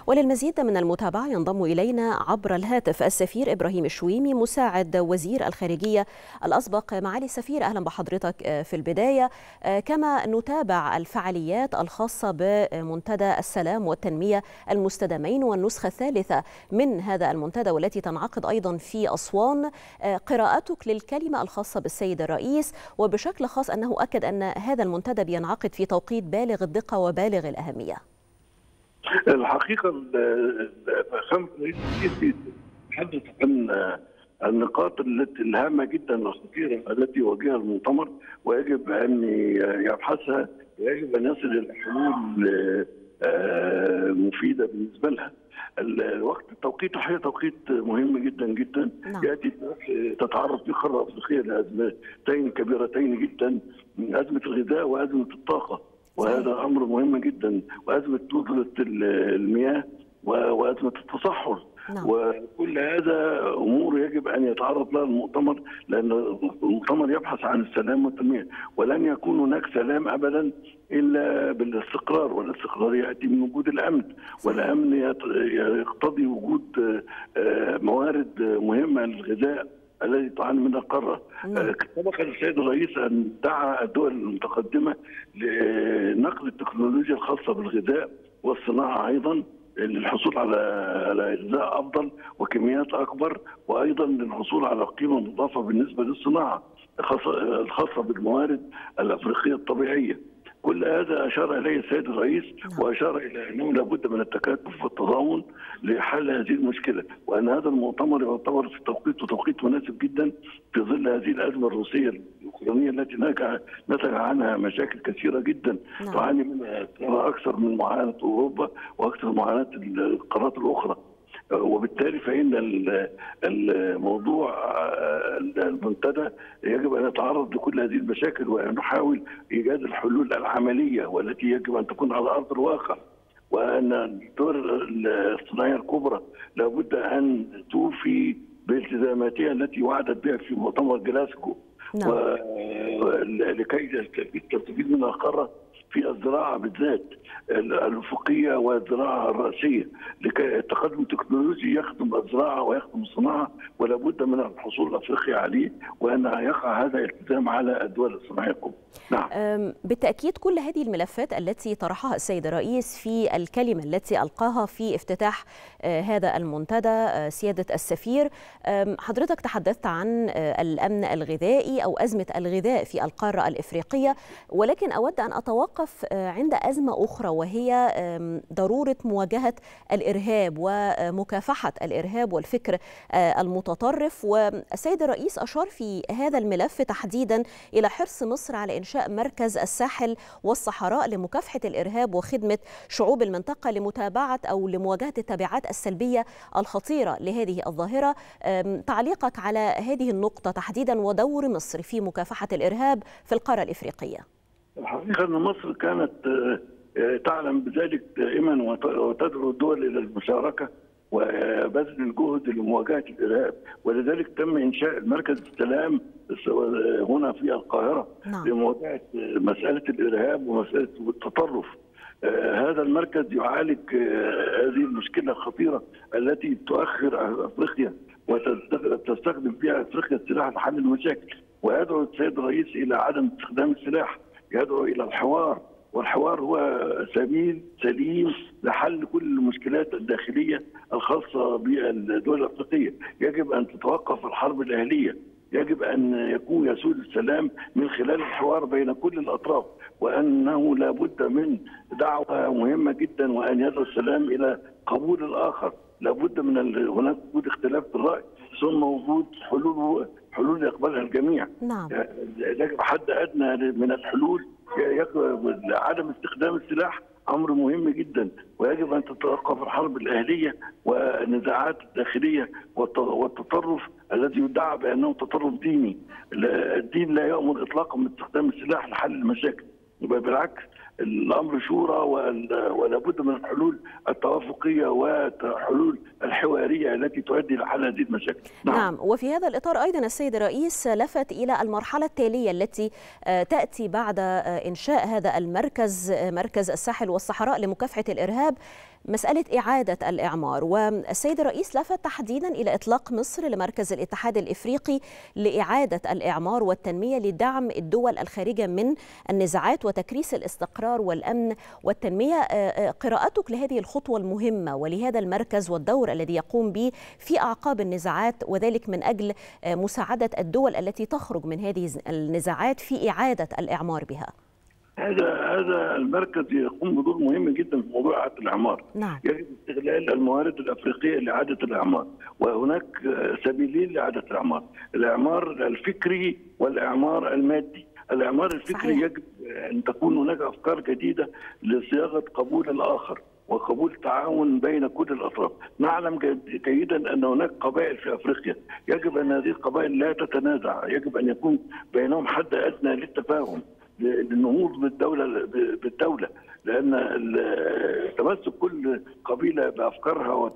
وللمزيد من المتابعة ينضم إلينا عبر الهاتف السفير إبراهيم الشويمي مساعد وزير الخارجية الأسبق. معالي السفير، أهلا بحضرتك في البداية. كما نتابع الفعاليات الخاصة بمنتدى السلام والتنمية المستدامين والنسخة الثالثة من هذا المنتدى والتي تنعقد أيضا في أسوان، قراءتك للكلمة الخاصة بالسيد الرئيس، وبشكل خاص أنه أكد أن هذا المنتدى بينعقد في توقيت بالغ الدقة وبالغ الأهمية. الحقيقة خامة الرئيس السيسي تحدث عن النقاط الهامة جدا والخطيرة التي يواجهها المؤتمر ويجب أن يبحثها ويجب أن يصل إلى حلول مفيدة بالنسبة لها. التوقيت هي توقيت مهم جدا جدا. يأتي تتعرض فيه القارة الأفريقية لأزمتين كبيرتين جدا، أزمة الغذاء وأزمة الطاقة، وهذا امر مهم جدا، وازمه ندره المياه وازمه التصحر. وكل هذا امور يجب ان يتعرض لها المؤتمر، لان المؤتمر يبحث عن السلام والتنميه، ولن يكون هناك سلام ابدا الا بالاستقرار، والاستقرار ياتي من وجود الامن، والامن يقتضي وجود موارد مهمه للغذاء الذي تعاني منها القاره. سبق للسيد الرئيس ان دعا الدول المتقدمه لنقل التكنولوجيا الخاصه بالغذاء والصناعه ايضا للحصول على غذاء افضل وكميات اكبر، وايضا للحصول على قيمه مضافه بالنسبه للصناعه الخاصه بالموارد الافريقيه الطبيعيه. كل هذا اشار اليه السيد الرئيس، واشار الى انه لابد من التكاتف والتضامن لحل هذه المشكله، وان هذا المؤتمر يعتبر في توقيت مناسب جدا في ظل هذه الازمه الروسيه الاوكرانيه التي نتج عنها مشاكل كثيره جدا تعاني منها اكثر من معاناه اوروبا واكثر من معاناه القارات الاخرى. وبالتالي فإن الموضوع المنتدى يجب أن يتعرض لكل هذه المشاكل، وأن نحاول إيجاد الحلول العملية والتي يجب أن تكون على أرض الواقع، وأن الدول الصناعية الكبرى لابد أن توفي بالتزاماتها التي وعدت بها في مؤتمر جلاسكو، لكي تستفيد منها القارة في الزراعة بالذات الأفقية والزراعة الرأسية، لكي التقدم التكنولوجي يخدم الزراعة ويخدم الصناعة، ولا بد من الحصول الأفريقي عليه، وأن يقع هذا الالتزام على الدول الصناعية الكبرى. نعم. بالتأكيد كل هذه الملفات التي طرحها السيد الرئيس في الكلمة التي ألقاها في افتتاح هذا المنتدى سيادة السفير، حضرتك تحدثت عن الأمن الغذائي أو أزمة الغذاء في القارة الإفريقية، ولكن أود أن أتوقف عند أزمة أخرى وهي ضرورة مواجهة الإرهاب ومكافحة الإرهاب والفكر المتطرف. والسيد الرئيس أشار في هذا الملف تحديدا إلى حرص مصر على إنشاء مركز الساحل والصحراء لمكافحة الإرهاب وخدمة شعوب المنطقة لمتابعة أو لمواجهة التبعات السلبية الخطيرة لهذه الظاهرة. تعليقك على هذه النقطة تحديدا ودور مصر في مكافحة الإرهاب في القارة الإفريقية؟ الحقيقة أن مصر كانت تعلم بذلك دائما وتدعو الدول إلى المشاركة وبذل الجهد لمواجهة الإرهاب، ولذلك تم إنشاء مركز السلام هنا في القاهرة لمواجهة مسألة الإرهاب ومسألة التطرف. هذا المركز يعالج هذه المشكلة الخطيرة التي تؤخر أفريقيا وتستخدم فيها أفريقيا السلاح لحل المشاكل، ويدعو السيد الرئيس إلى عدم استخدام السلاح، يدعو إلى الحوار، والحوار هو سبيل سليم لحل كل المشكلات الداخلية الخاصة بالدول الأفريقية. يجب أن تتوقف الحرب الأهلية، يجب أن يسود السلام من خلال الحوار بين كل الأطراف، وأنه لا بد من دعوة مهمة جدا، وأن يدعو السلام إلى قبول الآخر. لا بد من هناك وجود اختلاف في الرأي، ثم وجود حلول يقبلها الجميع. يجب حد أدنى من الحلول. عدم استخدام السلاح أمر مهم جدا، ويجب أن تتوقف الحرب الأهلية والنزاعات الداخلية والتطرف الذي يدعى بأنه تطرف ديني. الدين لا يأمر إطلاقا باستخدام السلاح لحل المشاكل، بالعكس الأمر شورى، ولا بد من الحلول التوافقية وحلول الحوارية التي تؤدي إلى حل هذه المشاكل. نعم، وفي هذا الإطار أيضا السيد الرئيس لفت إلى المرحلة التالية التي تأتي بعد إنشاء هذا المركز، مركز الساحل والصحراء لمكافحة الإرهاب، مسألة إعادة الإعمار. والسيد الرئيس لفت تحديدا إلى إطلاق مصر لمركز الاتحاد الإفريقي لإعادة الإعمار والتنمية لدعم الدول الخارجة من النزاعات وتكريس الاستقرار والأمن والتنمية. قراءتك لهذه الخطوة المهمة ولهذا المركز والدور الذي يقوم به في أعقاب النزاعات، وذلك من أجل مساعدة الدول التي تخرج من هذه النزاعات في إعادة الإعمار بها. هذا المركز يقوم بدور مهم جدا في موضوع إعادة الإعمار. نعم. يجب استغلال الموارد الأفريقية لإعادة الإعمار، وهناك سبيلين لإعادة الإعمار: الإعمار الفكري والإعمار المادي. الإعمار الفكري صحيح. يجب أن تكون هناك أفكار جديدة لصياغة قبول الآخر وقبول التعاون بين كل الأطراف. نعلم جيدا أن هناك قبائل في أفريقيا يجب أن هذه القبائل لا تتنازع، يجب أن يكون بينهم حد أدنى للتفاهم للنهوض بالدولة، لأن تمسك كل قبيلة بأفكارها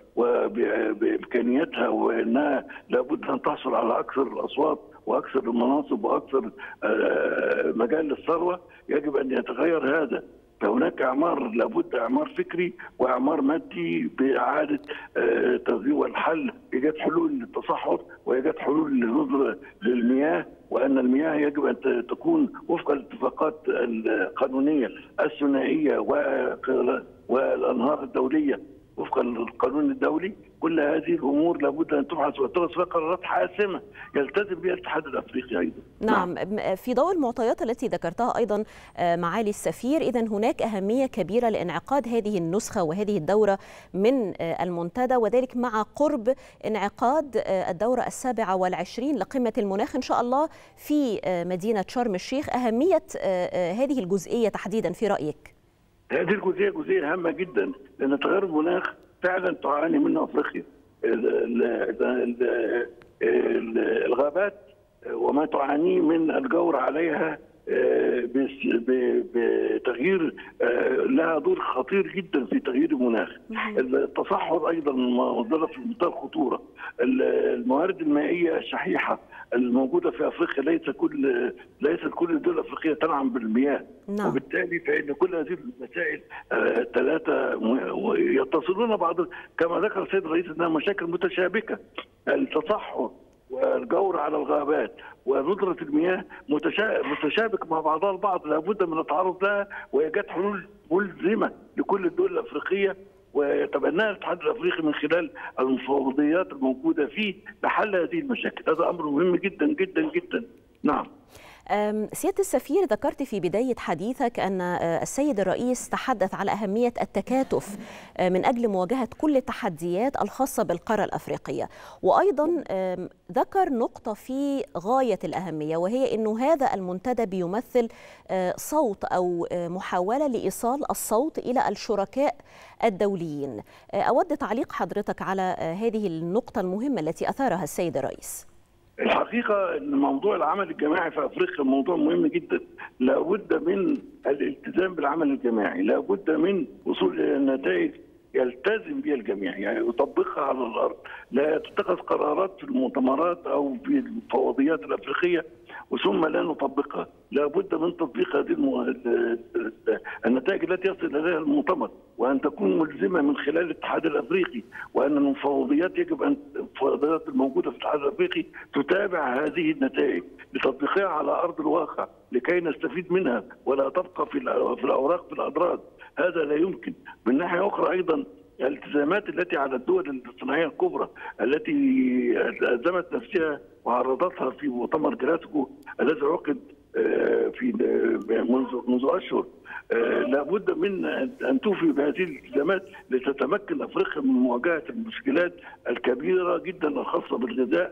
وبإمكانياتها وأنها لابد أن تحصل على أكثر الأصوات وأكثر المناصب وأكثر مجال للثروة، يجب أن يتغير هذا. فهناك إعمار، لابد إعمار فكري وإعمار مادي بإعادة تغذية والحل، إيجاد حلول للتصحر وإيجاد حلول للنظر للمياه، وأن المياه يجب أن تكون وفق الاتفاقات القانونية الثنائية والأنهار الدولية وفق القانون الدولي. كل هذه الامور لابد ان تبحث وتتخذ فيها قرارات حاسمه يلتزم بها الاتحاد الافريقي ايضا. نعم، في ضوء المعطيات التي ذكرتها ايضا معالي السفير، اذا هناك اهميه كبيره لانعقاد هذه النسخه وهذه الدوره من المنتدى، وذلك مع قرب انعقاد الدوره 27 لقمه المناخ ان شاء الله في مدينه شرم الشيخ. اهميه هذه الجزئيه تحديدا في رايك؟ هذه الجزئيه جزئيه هامه جدا، لان تغير المناخ فعلا تعاني منه افريقيا. الغابات وما تعانيه من الجور عليها بتغيير لها دور خطير جدا في تغيير المناخ. التصحر ايضا مصدر في منتهى الخطوره. الموارد المائيه الشحيحه الموجوده في افريقيا ليست كل الدول الافريقيه تنعم بالمياه. نعم. وبالتالي فان كل هذه المسائل ثلاثه يتصلون بعض، كما ذكر السيد الرئيس انها مشاكل متشابكه. التصحر والجور على الغابات وندرة المياه متشابك مع بعضها البعض، لابد من التعرض لها وايجاد حلول ملزمه لكل الدول الافريقيه ويتبناها الاتحاد الافريقي من خلال المفاوضيات الموجوده فيه لحل هذه المشاكل. هذا امر مهم جدا جدا جدا. نعم. سيادة السفير، ذكرت في بداية حديثك أن السيد الرئيس تحدث على أهمية التكاتف من أجل مواجهة كل التحديات الخاصة بالقارة الأفريقية، وأيضا ذكر نقطة في غاية الأهمية، وهي أنه هذا المنتدى بيمثل صوت أو محاولة لإيصال الصوت إلى الشركاء الدوليين. أود تعليق حضرتك على هذه النقطة المهمة التي أثارها السيد الرئيس. الحقيقة أن موضوع العمل الجماعي في أفريقيا موضوع مهم جدا، لابد من الالتزام بالعمل الجماعي، لابد من وصول إلى نتائج يلتزم بها الجميع، يعني يطبقها على الأرض، لا تتخذ قرارات في المؤتمرات أو في المفاوضيات الأفريقية وثم لا نطبقها. لابد من تطبيق هذه النتائج التي يصل إليها المؤتمر، وأن تكون ملزمة من خلال الاتحاد الأفريقي، وأن المفاوضيات يجب أن المفاوضيات الموجودة في الاتحاد الأفريقي تتابع هذه النتائج لتطبيقها على أرض الواقع لكي نستفيد منها ولا تبقى في الأوراق في الأدراج. هذا لا يمكن. من ناحية أخرى أيضا الالتزامات التي على الدول الصناعية الكبرى التي ألزمت نفسها وعرضتها في مؤتمر جلاسكو الذي عقد في منذ أشهر، لابد من أن توفي بهذه الالتزامات لتتمكن أفريقيا من مواجهة المشكلات الكبيرة جدا الخاصة بالغذاء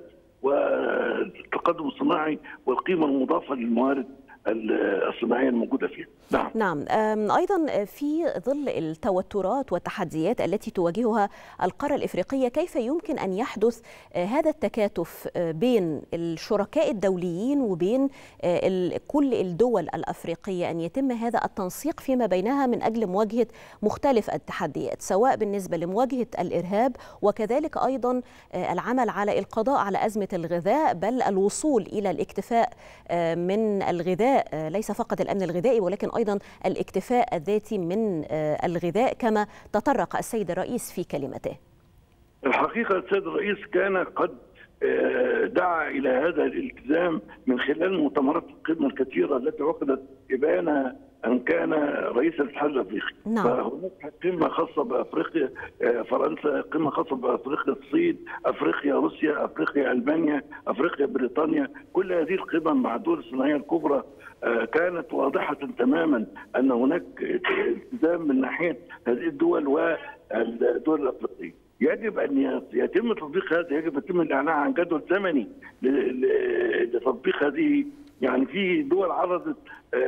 والتقدم الصناعي والقيمة المضافة للموارد الصناعية الموجودة فيها. نعم. أيضا في ظل التوترات والتحديات التي تواجهها القارة الإفريقية، كيف يمكن أن يحدث هذا التكاتف بين الشركاء الدوليين وبين كل الدول الأفريقية، أن يتم هذا التنسيق فيما بينها من أجل مواجهة مختلف التحديات، سواء بالنسبة لمواجهة الإرهاب وكذلك أيضا العمل على القضاء على أزمة الغذاء، بل الوصول إلى الاكتفاء من الغذاء، ليس فقط الأمن الغذائي ولكن أيضا الاكتفاء الذاتي من الغذاء كما تطرق السيد الرئيس في كلمته؟ الحقيقة السيد الرئيس كان قد دعا إلى هذا الالتزام من خلال مؤتمرات القمة الكثيرة التي عقدت إبانة أن كان رئيس الاتحاد الأفريقي. نعم. فهناك قمة خاصة بأفريقيا، فرنسا، قمة خاصة بأفريقيا، الصين، أفريقيا، روسيا، أفريقيا، ألمانيا، أفريقيا، بريطانيا. كل هذه القمم مع الدول الصناعية الكبرى كانت واضحة تماما أن هناك التزام من ناحية هذه الدول والدول الأفريقية. يجب أن يتم تطبيق هذا، يجب يتم الإعلان عن جدول زمني لتطبيق هذه. يعني في دول عرضت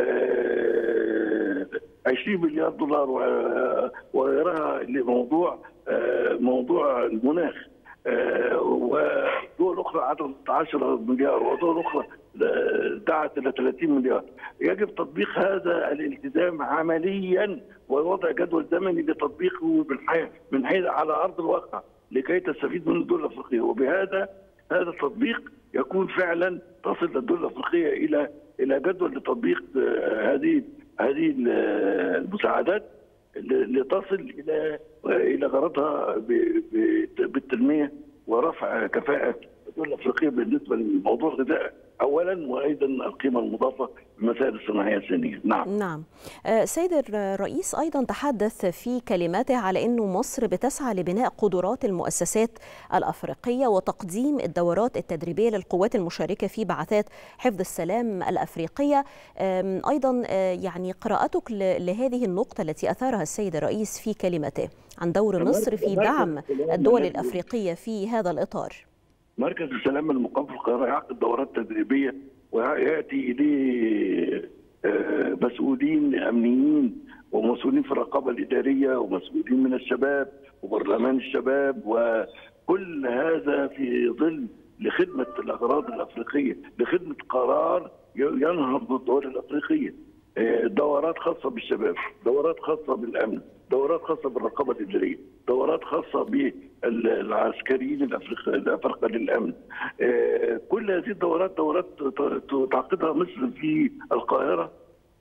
20 مليار دولار وغيرها لموضوع المناخ، ودول أخرى عرضت 10 مليار، ودول أخرى دعت إلى 30 مليار. يجب تطبيق هذا الالتزام عمليا ووضع جدول زمني لتطبيقه من حيث على أرض الواقع لكي تستفيد من الدول الأفريقية. وبهذا التطبيق يكون فعلا تصل الدول الأفريقية إلى جدول لتطبيق هذه المساعدات لتصل إلى غرضها بالتنمية ورفع كفاءة الدول الأفريقية بالنسبة لموضوع الغذاء أولا، وأيضا القيمة المضافة بالمسائل الصناعية الثانية. نعم. سيد الرئيس أيضا تحدث في كلماته على أنه مصر بتسعى لبناء قدرات المؤسسات الأفريقية وتقديم الدورات التدريبية للقوات المشاركة في بعثات حفظ السلام الأفريقية. أيضا يعني قراءتك لهذه النقطة التي أثارها السيد الرئيس في كلمته عن دور مصر في دعم الدول الأفريقية في هذا الإطار. مركز السلام المقام في القاهرة يعقد دورات تدريبية ويأتي إليه مسؤولين أمنيين ومسؤولين في الرقابة الإدارية ومسؤولين من الشباب وبرلمان الشباب، وكل هذا في ظل لخدمة الأغراض الأفريقية، لخدمة قرار ينهض بالدول الأفريقية. دورات خاصة بالشباب، دورات خاصة بالأمن، دورات خاصة بالرقابة الإدارية، دورات خاصة بالعسكريين الأفارقة للأمن. كل هذه الدورات تعقدها مصر في القاهرة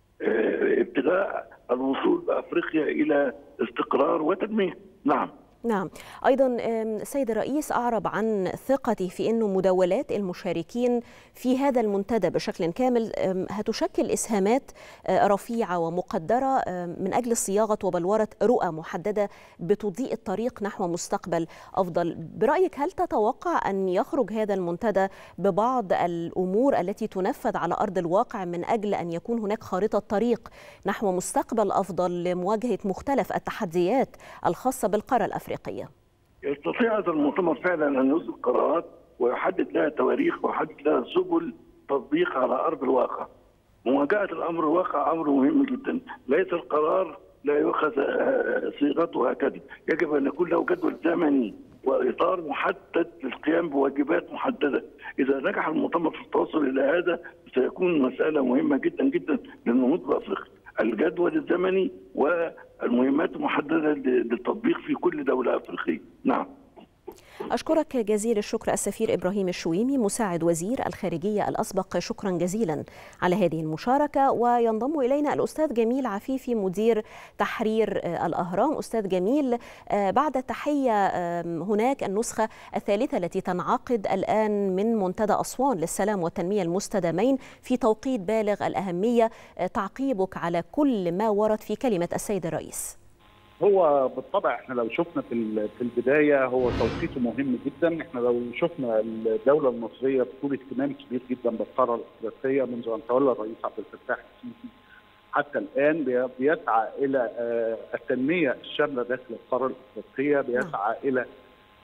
ابتغاء الوصول بأفريقيا إلى استقرار وتنمية. نعم. أيضا السيد الرئيس أعرب عن ثقته في أن مداولات المشاركين في هذا المنتدى بشكل كامل هتشكل إسهامات رفيعة ومقدرة من أجل صياغة وبلورة رؤى محددة بتضيء الطريق نحو مستقبل أفضل. برأيك هل تتوقع أن يخرج هذا المنتدى ببعض الأمور التي تنفذ على أرض الواقع من أجل أن يكون هناك خارطة طريق نحو مستقبل أفضل لمواجهة مختلف التحديات الخاصة بالقارة الأفريقية؟ يستطيع هذا المؤتمر فعلا أن يصدر قرارات ويحدد لها تواريخ ويحدد لها سبل تطبيق على أرض الواقع. مواجهة الأمر الواقع أمر مهم جدا، ليس القرار لا يؤخذ صيغته هكذا، يجب أن يكون له جدول زمني وإطار محدد للقيام بواجبات محددة. إذا نجح المؤتمر في التوصل إلى هذا سيكون مسألة مهمة جدا جدا للنهوض بأفريقيا. الجدول الزمني والمهمات المحددة للتطبيق في كل دولة أفريقية. نعم. أشكرك جزيل الشكر السفير إبراهيم الشويمي مساعد وزير الخارجية الأسبق، شكرا جزيلا على هذه المشاركة. وينضم إلينا الأستاذ جميل عفيفي مدير تحرير الأهرام. أستاذ جميل، بعد التحية، هناك النسخة الثالثة التي تنعقد الآن من منتدى أسوان للسلام والتنمية المستدامين في توقيت بالغ الأهمية. تعقيبك على كل ما ورد في كلمة السيد الرئيس؟ هو بالطبع احنا لو شفنا في البدايه هو توقيته مهم جدا. احنا لو شفنا الدوله المصريه بطول اهتمام كبير جدا بالقاره الافريقيه منذ ان تولى الرئيس عبد الفتاح السيسي حتى الان، بيسعى الى التنميه الشامله داخل القاره الافريقيه، بيسعى الى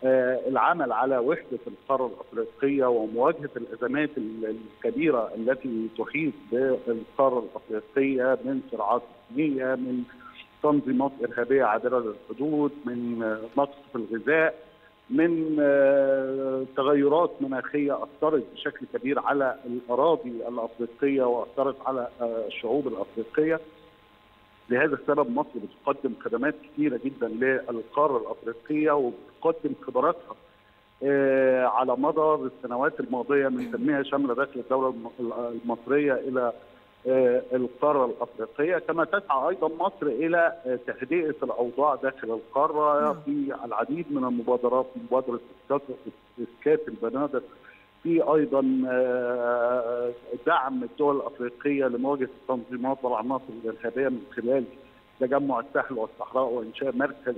العمل على وحدة القارة الأفريقية ومواجهة الأزمات الكبيرة التي تحيط بالقارة الأفريقية من صراعات دينية، من تنظيمات إرهابية عابرة للحدود، من نقص في الغذاء، من تغيرات مناخية أثرت بشكل كبير على الأراضي الأفريقية وأثرت على الشعوب الأفريقية. لهذا السبب مصر بتقدم خدمات كثيرة جدا للقارة الأفريقية وبتقدم خبراتها على مدار السنوات الماضية من تنمية شاملة داخل الدولة المصرية إلى القارة الأفريقية، كما تسعى أيضا مصر إلى تهدئة الأوضاع داخل القارة في العديد من المبادرات، مبادرة إسكات البنادق، في أيضا دعم الدول الأفريقية لمواجهة التنظيمات والعناصر الإرهابية من خلال تجمع الساحل والصحراء وإنشاء مركز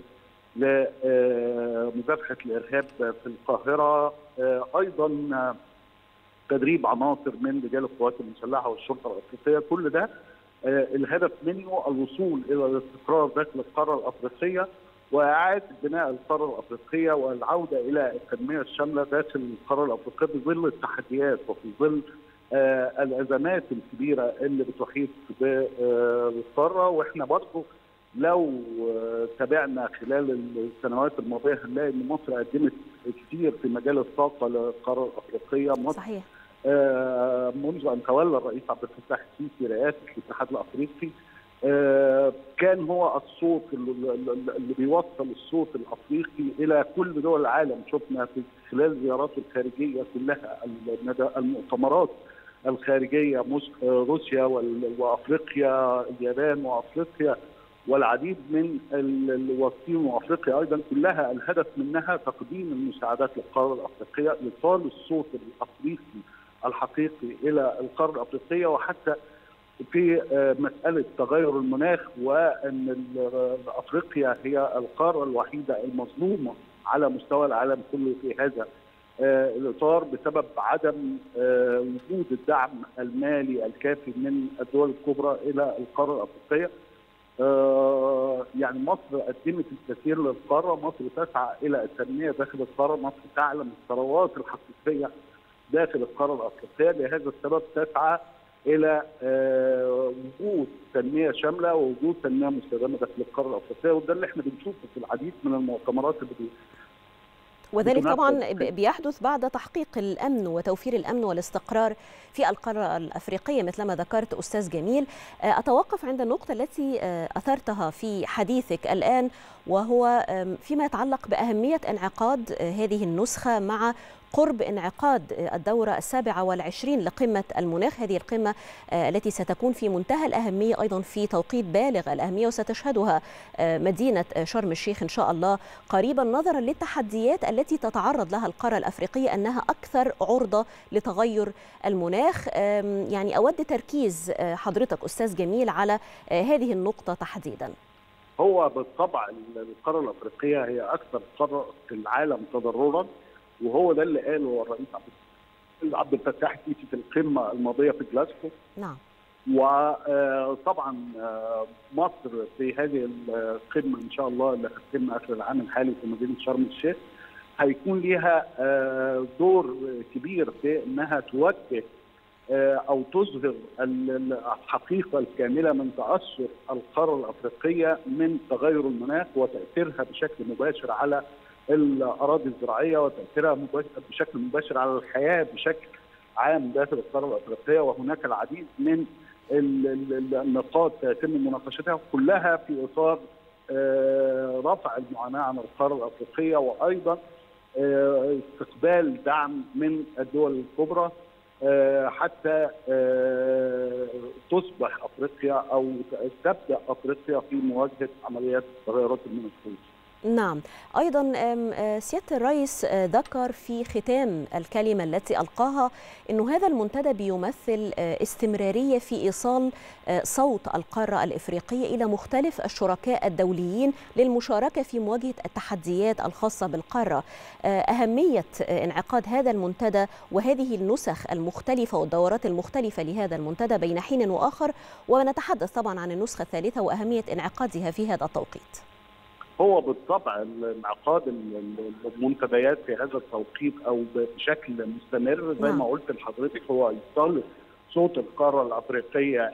لمكافحة الإرهاب في القاهرة، أيضا تدريب عناصر من رجال القوات المسلحة والشرطة الأفريقية. كل ده الهدف منه الوصول إلى الاستقرار داخل القارة الأفريقية وإعادة بناء القارة الأفريقية والعودة إلى التنمية الشاملة داخل القارة الأفريقية في ظل التحديات وفي ظل الأزمات الكبيرة اللي بتحيط بالقارة. وإحنا برضه لو تابعنا خلال السنوات الماضية هنلاقي إن مصر قدمت كثير في مجال الطاقة للقارة الأفريقية. مصر صحيح. منذ أن تولى الرئيس عبد الفتاح السيسي رئاسة الاتحاد الأفريقي كان هو الصوت اللي بيوصل الصوت الأفريقي إلى كل دول العالم. شفنا في خلال زياراته الخارجية كلها، المؤتمرات الخارجية، روسيا وأفريقيا، اليابان وأفريقيا والعديد من الصين وأفريقيا أيضا، كلها الهدف منها تقديم المساعدات للقارة الأفريقية، إيصال الصوت الأفريقي الحقيقي إلى القارة الأفريقية. وحتى في مسألة تغير المناخ وأن أفريقيا هي القارة الوحيدة المظلومة على مستوى العالم كله في هذا الإطار بسبب عدم وجود الدعم المالي الكافي من الدول الكبرى إلى القارة الأفريقية. يعني مصر قدمت الكثير للقارة، مصر تسعى إلى التنمية داخل القارة، مصر تعلم الثروات الحقيقية داخل القارة الأفريقية. لهذا السبب تسعى إلى وجود تنمية شاملة ووجود تنمية مستدامة داخل القارة الأفريقية، وده اللي احنا بنشوفه في العديد من المؤتمرات اللي وذلك طبعا بيحدث بعد تحقيق الأمن وتوفير الأمن والاستقرار في القارة الأفريقية مثلما ذكرت أستاذ جميل. أتوقف عند النقطة التي أثرتها في حديثك الآن، وهو فيما يتعلق بأهمية انعقاد هذه النسخة مع قرب انعقاد الدورة 27 لقمة المناخ، هذه القمة التي ستكون في منتهى الأهمية أيضا في توقيت بالغ الأهمية، وستشهدها مدينة شرم الشيخ إن شاء الله قريبا، نظرا للتحديات التي تتعرض لها القارة الأفريقية أنها أكثر عرضة لتغير المناخ. يعني أود تركيز حضرتك أستاذ جميل على هذه النقطة تحديدا. هو بالطبع القارة الأفريقية هي أكثر قارة في العالم تضررا، وهو ده اللي قاله الرئيس عبد الفتاح السيسي في القمة الماضية في جلاسكو. نعم. وطبعا مصر في هذه القمة إن شاء الله اللي هتتم آخر العام الحالي في مدينة شرم الشيخ هيكون لها دور كبير في إنها توجه أو تظهر الحقيقة الكاملة من تأثر القارة الأفريقية من تغير المناخ وتأثيرها بشكل مباشر على الأراضي الزراعية وتأثيرها بشكل مباشر على الحياة بشكل عام داخل القارة الأفريقية. وهناك العديد من النقاط يتم مناقشتها كلها في إطار رفع المعاناة عن القارة الأفريقية، وأيضا استقبال دعم من الدول الكبرى حتى تصبح أفريقيا أو تبدأ أفريقيا في مواجهة عمليات التغيرات المناخية. نعم. أيضا سيادة الرئيس ذكر في ختام الكلمة التي ألقاها أنه هذا المنتدى بيمثل استمرارية في إيصال صوت القارة الإفريقية إلى مختلف الشركاء الدوليين للمشاركة في مواجهة التحديات الخاصة بالقارة. أهمية انعقاد هذا المنتدى وهذه النسخ المختلفة والدورات المختلفة لهذا المنتدى بين حين وآخر، ونتحدث طبعا عن النسخة الثالثة وأهمية انعقادها في هذا التوقيت. هو بالطبع انعقاد المنتديات في هذا التوقيت او بشكل مستمر زي ما قلت لحضرتك هو يوصل صوت القاره الافريقيه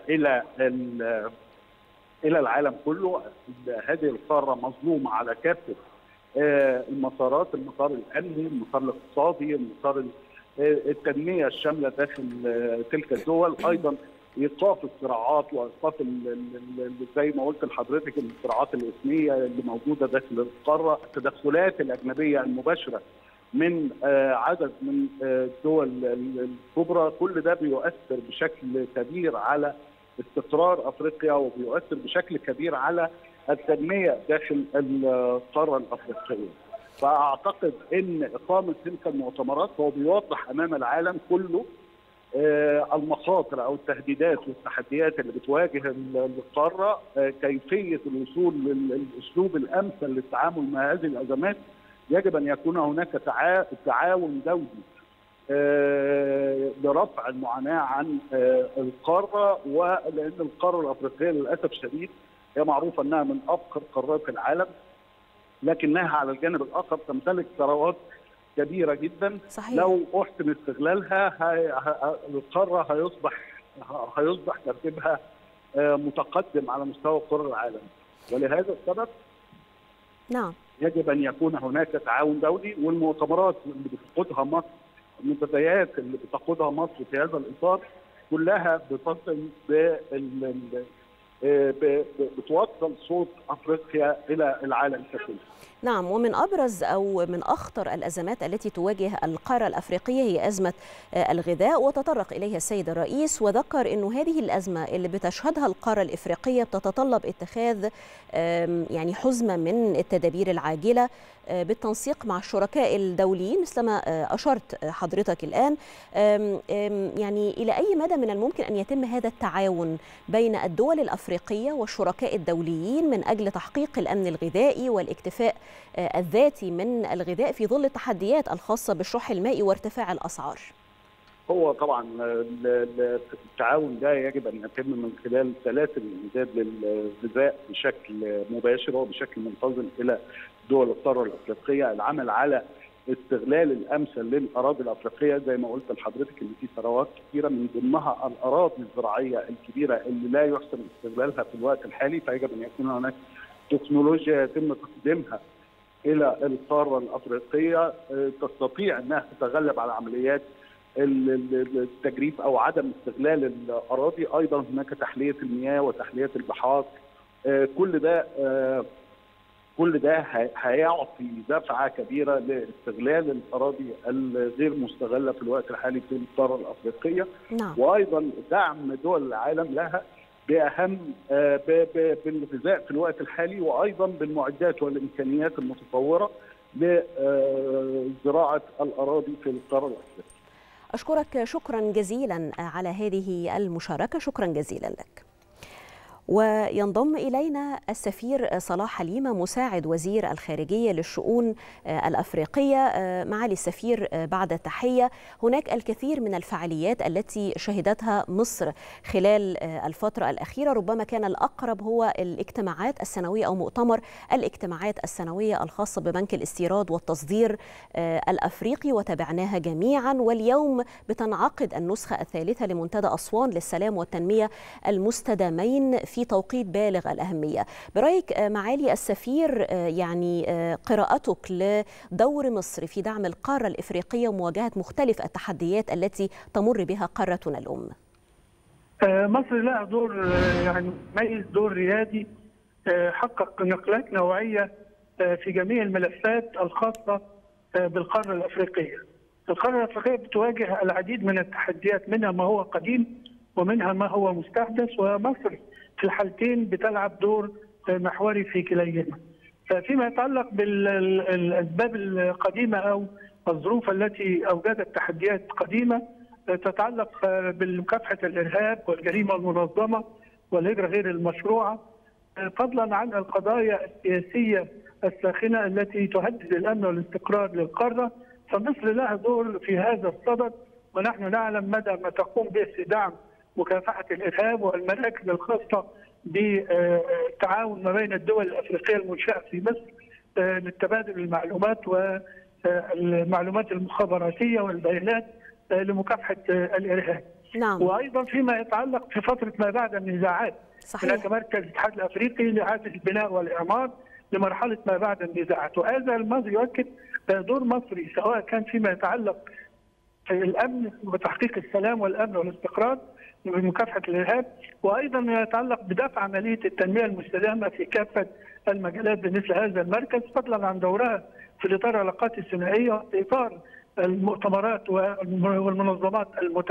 الى العالم كله. هذه القاره مظلومه على كافه المسارات، المسار الامني، المسار الاقتصادي، المسار التنميه الشامله داخل تلك الدول، ايضا ايقاف الصراعات وايقاف زي ما قلت لحضرتك الصراعات الاثنيه اللي موجوده داخل القاره، التدخلات الاجنبيه المباشره من عدد من الدول الكبرى، كل ده بيؤثر بشكل كبير على استقرار افريقيا وبيؤثر بشكل كبير على التنميه داخل القاره الافريقيه. فاعتقد ان اقامه تلك المؤتمرات هو بيوضح امام العالم كله المخاطر او التهديدات والتحديات اللي بتواجه القاره، كيفيه الوصول للاسلوب الامثل للتعامل مع هذه الازمات. يجب ان يكون هناك تعاون دولي لرفع المعاناه عن القاره، ولان القاره الافريقيه للاسف الشديد هي معروفه انها من افقر قارات العالم، لكنها على الجانب الاخر تمتلك ثروات كبيرة جدا. صحيح. لو احسن استغلالها القارة هيصبح ترتيبها متقدم على مستوى قرى العالم، ولهذا السبب يجب ان يكون هناك تعاون دولي، والمؤتمرات اللي بتقودها مصر، المنتديات اللي بتقودها مصر في هذا الاطار كلها بتصل بتوصل صوت افريقيا الى العالم ككل. نعم، ومن أبرز أو من أخطر الأزمات التي تواجه القارة الأفريقية هي أزمة الغذاء، وتطرق إليها السيد الرئيس وذكر أنه هذه الأزمة اللي بتشهدها القارة الأفريقية بتتطلب اتخاذ يعني حزمة من التدابير العاجلة بالتنسيق مع الشركاء الدوليين مثلما أشرت حضرتك الآن. يعني إلى أي مدى من الممكن أن يتم هذا التعاون بين الدول الأفريقية والشركاء الدوليين من أجل تحقيق الأمن الغذائي والاكتفاء الذاتي من الغذاء في ظل التحديات الخاصة بالشح المائي وارتفاع الأسعار؟ هو طبعا التعاون ده يجب ان يتم من خلال سلاسل الامداد للغذاء بشكل مباشر وبشكل منتظم الى دول القاره الافريقيه، العمل على استغلال الامثل للاراضي الافريقيه زي ما قلت لحضرتك ان في ثروات كثيره من ضمنها الاراضي الزراعيه الكبيره اللي لا يحسن استغلالها في الوقت الحالي، فيجب ان يكون هناك تكنولوجيا يتم تقديمها الى القاره الافريقيه تستطيع انها تتغلب على عمليات التجريف او عدم استغلال الاراضي. ايضا هناك تحليه المياه وتحليه البحار، كل ده هيعطي دفعه كبيره لاستغلال الاراضي الغير مستغله في الوقت الحالي في القاره الافريقيه. نعم. وايضا دعم دول العالم لها بالغذاء في الوقت الحالي، وايضا بالمعدات والامكانيات المتطوره لزراعه الاراضي في القاره الافريقيه. أشكرك شكرا جزيلا على هذه المشاركة، شكرا جزيلا لك. وينضم إلينا السفير صلاح حليمة مساعد وزير الخارجية للشؤون الأفريقية. معالي السفير، بعد التحية، هناك الكثير من الفعاليات التي شهدتها مصر خلال الفترة الأخيرة، ربما كان الأقرب هو الاجتماعات السنوية أو مؤتمر الاجتماعات السنوية الخاصة ببنك الاستيراد والتصدير الأفريقي وتابعناها جميعا، واليوم بتنعقد النسخة الثالثة لمنتدى أسوان للسلام والتنمية المستدامين في توقيت بالغ الأهمية. برأيك معالي السفير، يعني قراءتك لدور مصر في دعم القارة الإفريقية ومواجهة مختلف التحديات التي تمر بها قارتنا الأم؟ مصر لها دور يعني مميز، دور ريادي، حقق نقلات نوعية في جميع الملفات الخاصة بالقارة الأفريقية. القارة الأفريقية بتواجه العديد من التحديات، منها ما هو قديم ومنها ما هو مستحدث، ومصر في الحالتين بتلعب دور محوري في كليهما. فيما يتعلق بالأسباب القديمة أو الظروف التي أوجدت تحديات قديمة تتعلق بمكافحة الإرهاب والجريمة المنظمة والهجرة غير المشروعة، فضلا عن القضايا السياسية الساخنة التي تهدد الأمن والاستقرار للقارة، فمصر لها دور في هذا الصدد، ونحن نعلم مدى ما تقوم به في دعم مكافحة الإرهاب والمراكز الخاصة بالتعاون ما بين الدول الافريقيه المنشاه في مصر للتبادل المعلومات والمعلومات المخابراتيه والبيانات لمكافحه الارهاب. نعم. وايضا فيما يتعلق في فتره ما بعد النزاعات، هناك مركز الاتحاد الافريقي لاعاده البناء والاعمار لمرحله ما بعد النزاعات، وهذا الماضي يؤكد دور مصري سواء كان فيما يتعلق في الامن وتحقيق السلام والامن والاستقرار بمكافحه الارهاب، وايضا ما يتعلق بدفع عمليه التنميه المستدامه في كافه المجالات بمثل هذا المركز، فضلا عن دورها في اطار العلاقات الثنائيه وفي اطار المؤتمرات والمنظمات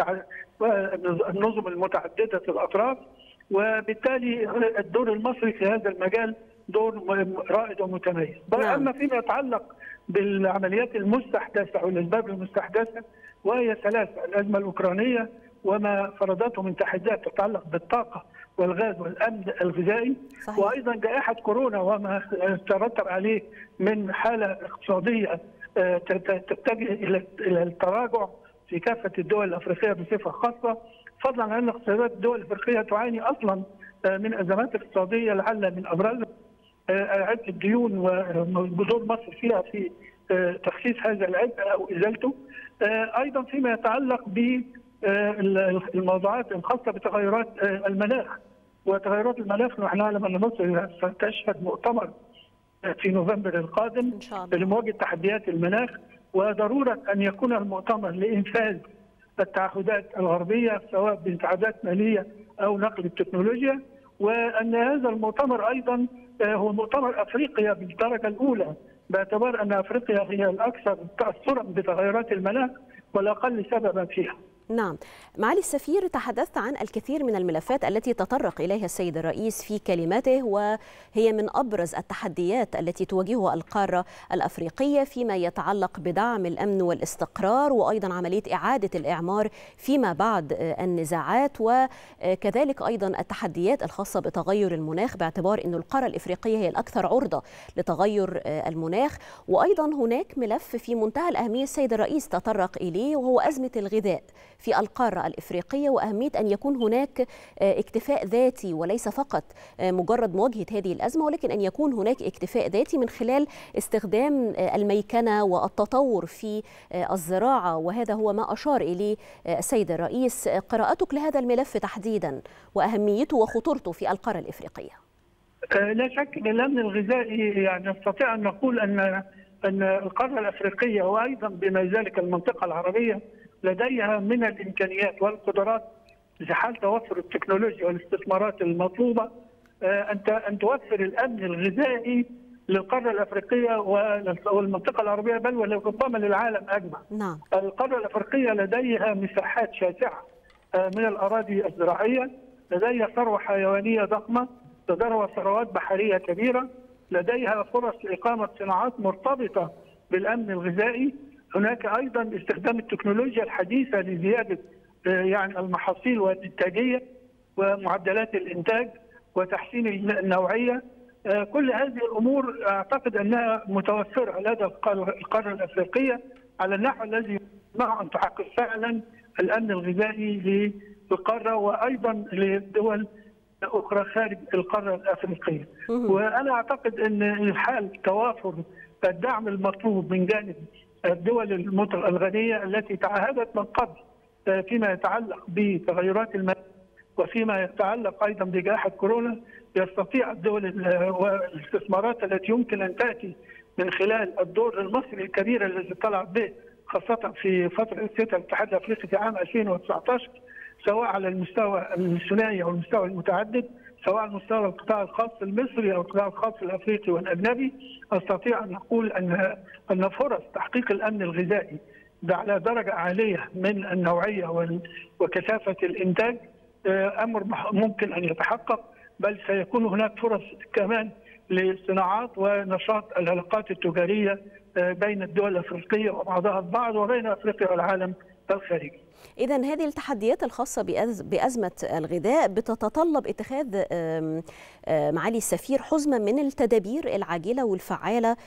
والنظم المتعدده الاطراف. وبالتالي الدور المصري في هذا المجال دور رائد ومتميز. اما فيما يتعلق بالعمليات المستحدثه والاسباب المستحدثه وهي ثلاثه: الازمه الاوكرانيه وما فرضته من تحديات تتعلق بالطاقه والغاز والامن الغذائي، صحيح. وايضا جائحه كورونا وما ترتب عليه من حاله اقتصاديه تتجه الى التراجع في كافه الدول الافريقيه بصفه خاصه، فضلا عن ان اقتصادات الدول الافريقيه تعاني اصلا من ازمات اقتصاديه لعل من ابرزها عبء الديون ودور مصر فيها في تخفيف هذا العبء او ازالته. ايضا فيما يتعلق بالموضوعات الخاصه بتغيرات المناخ، وتغيرات المناخ نحن نعلم ان مصر ستشهد مؤتمر في نوفمبر القادم لمواجهه تحديات المناخ، وضروره ان يكون المؤتمر لانفاذ التعهدات الغربيه سواء بانتعادات ماليه او نقل التكنولوجيا، وان هذا المؤتمر ايضا هو مؤتمر افريقيا بالدرجه الاولى، باعتبار ان افريقيا هي الاكثر تاثرا بتغيرات المناخ والاقل سببا فيها. نعم، معالي السفير، تحدثت عن الكثير من الملفات التي تطرق إليها السيد الرئيس في كلماته، وهي من أبرز التحديات التي تواجهها القارة الأفريقية فيما يتعلق بدعم الأمن والاستقرار، وأيضا عملية إعادة الإعمار فيما بعد النزاعات، وكذلك أيضا التحديات الخاصة بتغير المناخ، باعتبار أن القارة الأفريقية هي الأكثر عرضة لتغير المناخ. وأيضا هناك ملف في منتهى الأهمية السيد الرئيس تطرق إليه، وهو أزمة الغذاء في القارة الإفريقية، وأهمية أن يكون هناك اكتفاء ذاتي، وليس فقط مجرد مواجهة هذه الأزمة، ولكن أن يكون هناك اكتفاء ذاتي من خلال استخدام الميكنة والتطور في الزراعة، وهذا هو ما أشار إليه السيد الرئيس. قراءتك لهذا الملف تحديدا وأهميته وخطورته في القارة الإفريقية؟ لا شك أن الأمن الغذائي يعني نستطيع أن نقول أن القارة الأفريقية وأيضا بما ذلك المنطقة العربية لديها من الامكانيات والقدرات في حال توفر التكنولوجيا والاستثمارات المطلوبه ان توفر الامن الغذائي للقاره الافريقيه والمنطقه العربيه، بل وربما للعالم اجمع. نعم. القاره الافريقيه لديها مساحات شاسعه من الاراضي الزراعيه، لديها ثروه حيوانيه ضخمه، لديها ثروات بحريه كبيره، لديها فرص لاقامه صناعات مرتبطه بالامن الغذائي. هناك ايضا استخدام التكنولوجيا الحديثه لزياده يعني المحاصيل والانتاجيه ومعدلات الانتاج وتحسين النوعيه. كل هذه الامور اعتقد انها متوفره لدى القاره الافريقيه على النحو الذي يمكنها ان تحقق فعلا الامن الغذائي للقاره وايضا لدول اخرى خارج القاره الافريقيه. وانا اعتقد ان حال توافر الدعم المطلوب من جانب الدول الغنيه التي تعهدت من قبل فيما يتعلق بتغيرات المناخ وفيما يتعلق ايضا بجائحه كورونا، يستطيع الدول والاستثمارات التي يمكن ان تاتي من خلال الدور المصري الكبير الذي طلع به خاصه في فتره رئاسه الاتحاد الافريقي في عام 2019، سواء على المستوى الثنائي او المستوى المتعدد، سواء على مستوى القطاع الخاص المصري او القطاع الخاص الافريقي والاجنبي. استطيع ان اقول ان فرص تحقيق الامن الغذائي على درجه عاليه من النوعيه وكثافه الانتاج امر ممكن ان يتحقق، بل سيكون هناك فرص كمان لصناعات ونشاط العلاقات التجاريه بين الدول الافريقيه وبعضها البعض وبين افريقيا والعالم الخارجي. إذن هذه التحديات الخاصة بأزمة الغذاء بتتطلب اتخاذ معالي السفير حزمة من التدابير العاجلة والفعالة،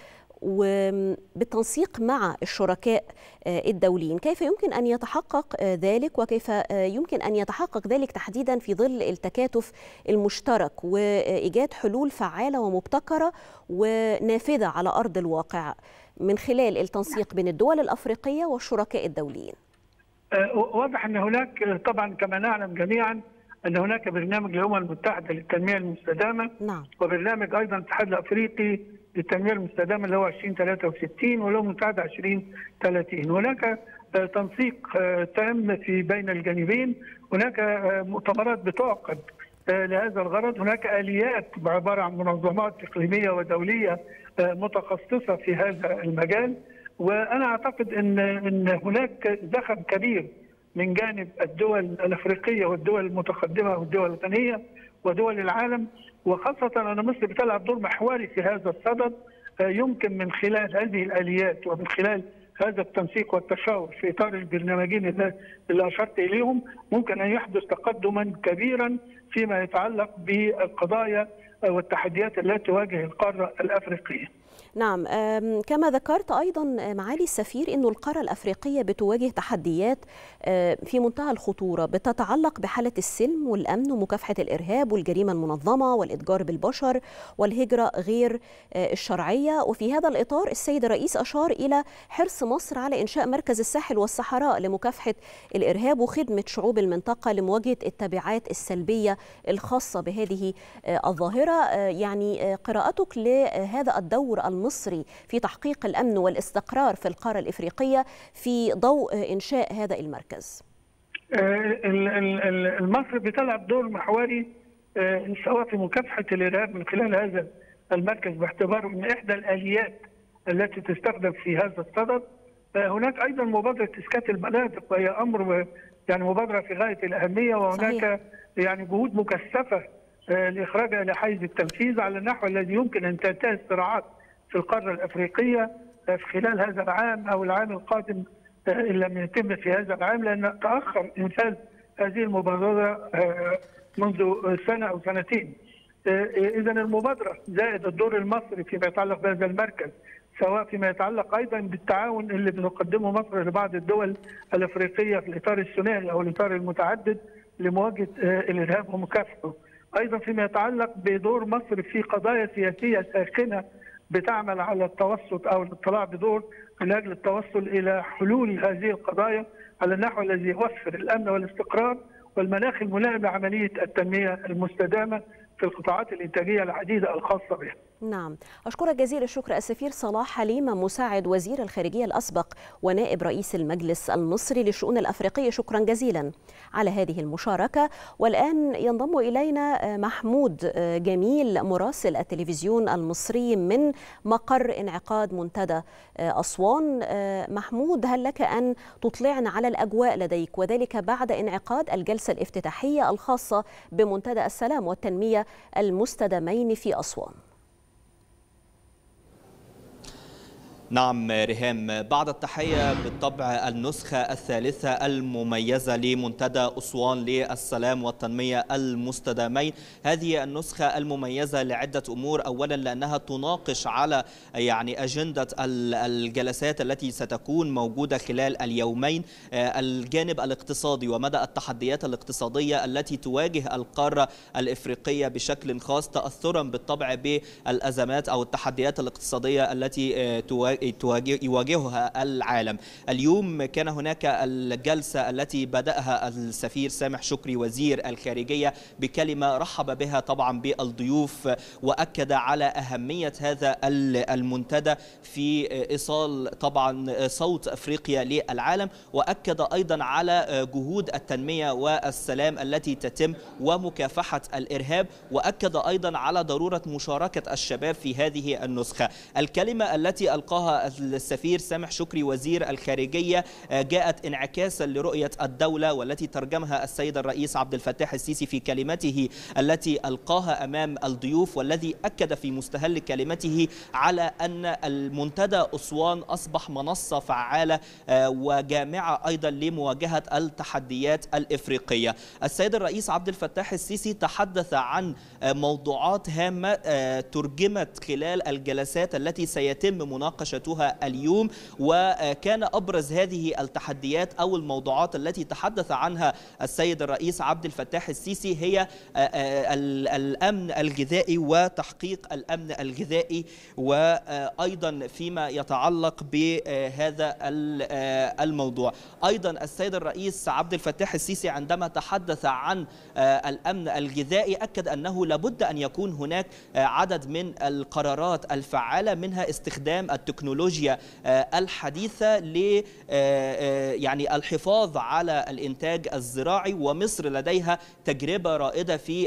وبالتنسيق مع الشركاء الدوليين، كيف يمكن أن يتحقق ذلك، وكيف يمكن أن يتحقق ذلك تحديدا في ظل التكاتف المشترك وإيجاد حلول فعالة ومبتكرة ونافذة على أرض الواقع من خلال التنسيق بين الدول الأفريقية والشركاء الدوليين؟ واضح أن هناك طبعا كما نعلم جميعا أن هناك برنامج للأمم المتحدة للتنمية المستدامة، نعم. وبرنامج أيضا الاتحاد الأفريقي للتنمية المستدامة اللي هو 2063 والأمم المتحدة 2030. هناك تنسيق تام في بين الجانبين، هناك مؤتمرات بتعقد لهذا الغرض، هناك آليات عبارة عن منظمات إقليمية ودولية متخصصة في هذا المجال. وأنا أعتقد أن هناك زخم كبير من جانب الدول الأفريقية والدول المتقدمة والدول الغنية ودول العالم، وخاصة أن مصر بتلعب دور محوري في هذا الصدد. يمكن من خلال هذه الآليات ومن خلال هذا التنسيق والتشاور في إطار البرنامجين اللي أشرت إليهم ممكن أن يحدث تقدما كبيرا فيما يتعلق بالقضايا والتحديات التي تواجه القارة الأفريقية. نعم، كما ذكرت أيضا معالي السفير أن القارة الأفريقية بتواجه تحديات في منتهى الخطورة بتتعلق بحالة السلم والأمن ومكافحة الإرهاب والجريمة المنظمة والإتجار بالبشر والهجرة غير الشرعية. وفي هذا الإطار السيد الرئيس أشار إلى حرص مصر على إنشاء مركز الساحل والصحراء لمكافحة الإرهاب وخدمة شعوب المنطقة لمواجهة التبعات السلبية الخاصة بهذه الظاهرة. يعني قراءتك لهذا الدور المصري في تحقيق الأمن والاستقرار في القارة الإفريقية في ضوء إنشاء هذا المركز؟ مصر بتلعب دور محوري سواء في مكافحة الإرهاب من خلال هذا المركز باعتباره من إحدى الآليات التي تستخدم في هذا الصدد. هناك أيضا مبادرة إسكات المناطق، وهي أمر يعني مبادرة في غاية الأهمية، وهناك صحيح. يعني جهود مكثفة لإخراجها إلى حيز التنفيذ على النحو الذي يمكن أن تنتهي الصراعات في القارة الأفريقية في خلال هذا العام أو العام القادم إن لم يتم في هذا العام، لأن تأخر إنفاذ هذه المبادرة منذ سنة أو سنتين. إذا المبادرة زائد الدور المصري فيما يتعلق بهذا المركز، سواء فيما يتعلق أيضا بالتعاون اللي بنقدمه مصر لبعض الدول الأفريقية في الإطار الثنائي أو الإطار المتعدد لمواجهة الإرهاب ومكافحته، أيضا فيما يتعلق بدور مصر في قضايا سياسية ساخنة بتعمل على التوسط أو الاطلاع بدور من أجل التوصل إلى حلول هذه القضايا على النحو الذي يوفر الأمن والاستقرار والمناخ الملائم لعملية التنمية المستدامة في القطاعات الإنتاجية العديدة الخاصة بها. نعم، أشكرك جزيل الشكر السفير صلاح حليمة مساعد وزير الخارجية الأسبق ونائب رئيس المجلس المصري للشؤون الأفريقية، شكرا جزيلا على هذه المشاركة. والآن ينضم إلينا محمود جميل مراسل التلفزيون المصري من مقر انعقاد منتدى أسوان. محمود، هل لك أن تطلعنا على الأجواء لديك، وذلك بعد انعقاد الجلسة الافتتاحية الخاصة بمنتدى السلام والتنمية المستدامين في أسوان؟ نعم ريهام، بعد التحية بالطبع النسخة الثالثة المميزة لمنتدى أسوان للسلام والتنمية المستدامين. هذه النسخة المميزة لعدة أمور، أولا لأنها تناقش على أجندة الجلسات التي ستكون موجودة خلال اليومين الجانب الاقتصادي ومدى التحديات الاقتصادية التي تواجه القارة الإفريقية بشكل خاص، تأثرا بالطبع بالأزمات أو التحديات الاقتصادية التي يواجهها العالم. اليوم كان هناك الجلسة التي بدأها السفير سامح شكري وزير الخارجية بكلمة رحب بها طبعا بالضيوف، وأكد على أهمية هذا المنتدى في إيصال طبعا صوت أفريقيا للعالم، وأكد أيضا على جهود التنمية والسلام التي تتم ومكافحة الإرهاب، وأكد أيضا على ضرورة مشاركة الشباب في هذه النسخة. الكلمة التي ألقاها أطلقها السفير سامح شكري وزير الخارجية جاءت انعكاسا لرؤية الدولة والتي ترجمها السيد الرئيس عبد الفتاح السيسي في كلمته التي ألقاها أمام الضيوف، والذي أكد في مستهل كلمته على أن المنتدى أسوان أصبح منصة فعالة وجامعة أيضا لمواجهة التحديات الإفريقية. السيد الرئيس عبد الفتاح السيسي تحدث عن موضوعات هامة ترجمت خلال الجلسات التي سيتم مناقشتها اليوم، وكان أبرز هذه التحديات أو الموضوعات التي تحدث عنها السيد الرئيس عبد الفتاح السيسي هي الأمن الغذائي وتحقيق الأمن الغذائي، وأيضا فيما يتعلق بهذا الموضوع. أيضا السيد الرئيس عبد الفتاح السيسي عندما تحدث عن الأمن الغذائي أكد أنه لابد أن يكون هناك عدد من القرارات الفعالة، منها استخدام التكنولوجيا الحديثة يعني الحفاظ على الإنتاج الزراعي، ومصر لديها تجربة رائدة في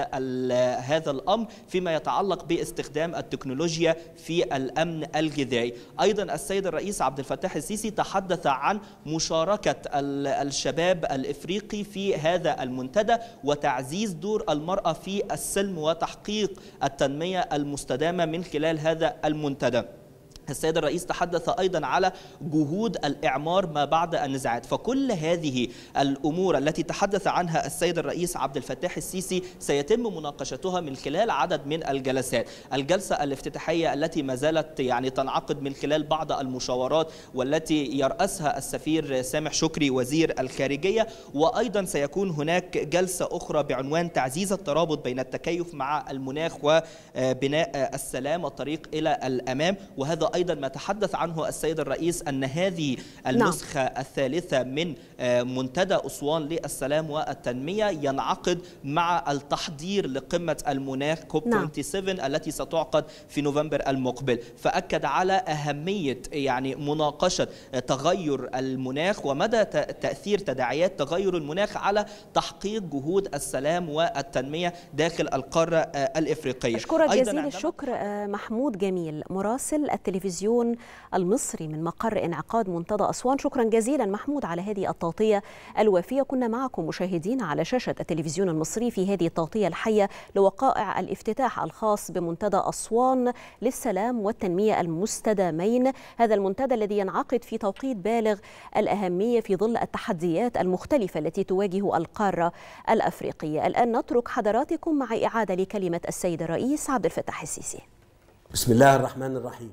هذا الأمر فيما يتعلق باستخدام التكنولوجيا في الأمن الغذائي. أيضا السيد الرئيس عبد الفتاح السيسي تحدث عن مشاركة الشباب الإفريقي في هذا المنتدى وتعزيز دور المرأة في السلم وتحقيق التنمية المستدامة من خلال هذا المنتدى. السيد الرئيس تحدث أيضا على جهود الإعمار ما بعد النزاعات. فكل هذه الأمور التي تحدث عنها السيد الرئيس عبد الفتاح السيسي سيتم مناقشتها من خلال عدد من الجلسات. الجلسة الافتتاحية التي ما زالت يعني تنعقد من خلال بعض المشاورات والتي يرأسها السفير سامح شكري وزير الخارجية، وأيضا سيكون هناك جلسة أخرى بعنوان تعزيز الترابط بين التكيف مع المناخ وبناء السلام والطريق إلى الأمام. وهذا أيضا ما تحدث عنه السيد الرئيس أن هذه النسخة الثالثة من منتدى أسوان للسلام والتنمية ينعقد مع التحضير لقمة المناخ كوب 27 التي ستعقد في نوفمبر المقبل. فأكد على أهمية يعني مناقشة تغير المناخ ومدى تأثير تداعيات تغير المناخ على تحقيق جهود السلام والتنمية داخل القارة الإفريقية. أشكرك جزيل الشكر محمود جميل مراسل التلفزيون المصري من مقر انعقاد منتدى أسوان. شكرا جزيلا محمود على هذه التغطية الوافية. كنا معكم مشاهدين على شاشة التلفزيون المصري في هذه التغطية الحية لوقائع الافتتاح الخاص بمنتدى أسوان للسلام والتنمية المستدامين. هذا المنتدى الذي ينعقد في توقيت بالغ الأهمية في ظل التحديات المختلفة التي تواجه القارة الأفريقية. الآن نترك حضراتكم مع إعادة لكلمة السيد الرئيس عبد الفتاح السيسي. بسم الله الرحمن الرحيم.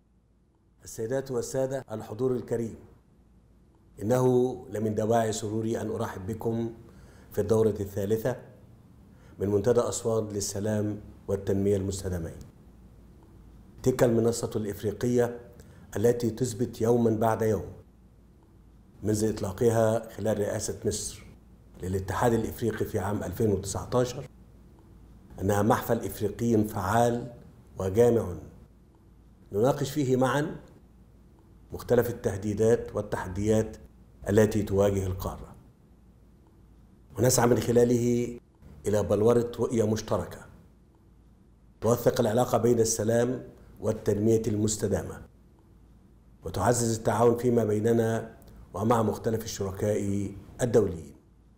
السيدات والسادة الحضور الكريم، إنه لمن دواعي سروري أن أرحب بكم في الدورة الثالثة من منتدى أسوان للسلام والتنمية المستدامين. تلك المنصة الإفريقية التي تثبت يوما بعد يوم منذ إطلاقها خلال رئاسة مصر للاتحاد الإفريقي في عام 2019 أنها محفل إفريقي فعال وجامع نناقش فيه معا مختلف التهديدات والتحديات التي تواجه القارة، ونسعى من خلاله إلى بلورة رؤية مشتركة توثق العلاقة بين السلام والتنمية المستدامة وتعزز التعاون فيما بيننا ومع مختلف الشركاء الدوليين.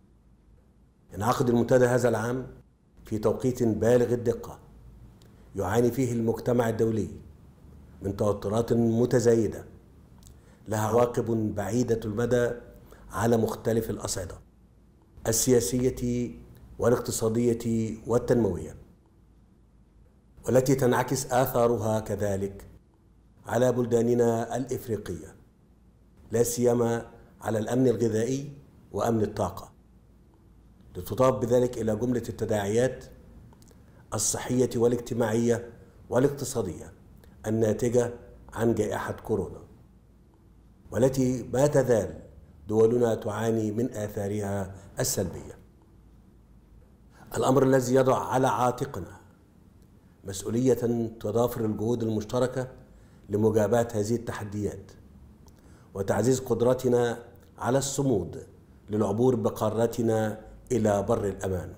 ينعقد المنتدى هذا العام في توقيت بالغ الدقة يعاني فيه المجتمع الدولي من توترات متزايدة لها عواقب بعيدة المدى على مختلف الأصعدة السياسية والاقتصادية والتنموية، والتي تنعكس آثارها كذلك على بلداننا الإفريقية، لا سيما على الأمن الغذائي وأمن الطاقة، لتضاف بذلك إلى جملة التداعيات الصحية والاجتماعية والاقتصادية الناتجة عن جائحة كورونا، والتي ما تزال دولنا تعاني من آثارها السلبية. الأمر الذي يضع على عاتقنا مسؤولية تضافر الجهود المشتركة لمجابهة هذه التحديات وتعزيز قدرتنا على الصمود للعبور بقارتنا إلى بر الأمان.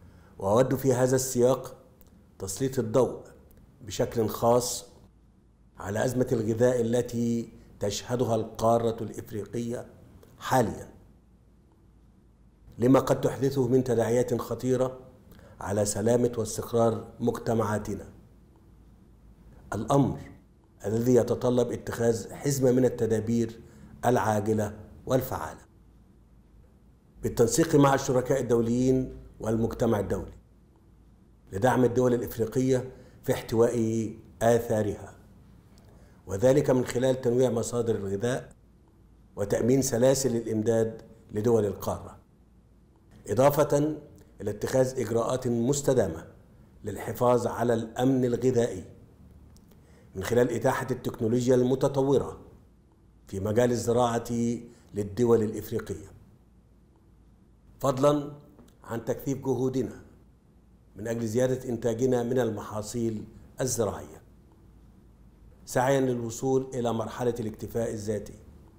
وأود في هذا السياق تسليط الضوء بشكل خاص على أزمة الغذاء التي تشهدها القارة الإفريقية حاليا، لما قد تحدثه من تداعيات خطيرة على سلامة واستقرار مجتمعاتنا. الأمر الذي يتطلب اتخاذ حزمة من التدابير العاجلة والفعالة بالتنسيق مع الشركاء الدوليين والمجتمع الدولي لدعم الدول الإفريقية في احتواء آثارها، وذلك من خلال تنويع مصادر الغذاء وتأمين سلاسل الإمداد لدول القارة، إضافة إلى اتخاذ إجراءات مستدامة للحفاظ على الأمن الغذائي من خلال إتاحة التكنولوجيا المتطورة في مجال الزراعة للدول الإفريقية، فضلا عن تكثيف جهودنا من أجل زيادة إنتاجنا من المحاصيل الزراعية سعيا للوصول إلى مرحلة الاكتفاء الذاتي.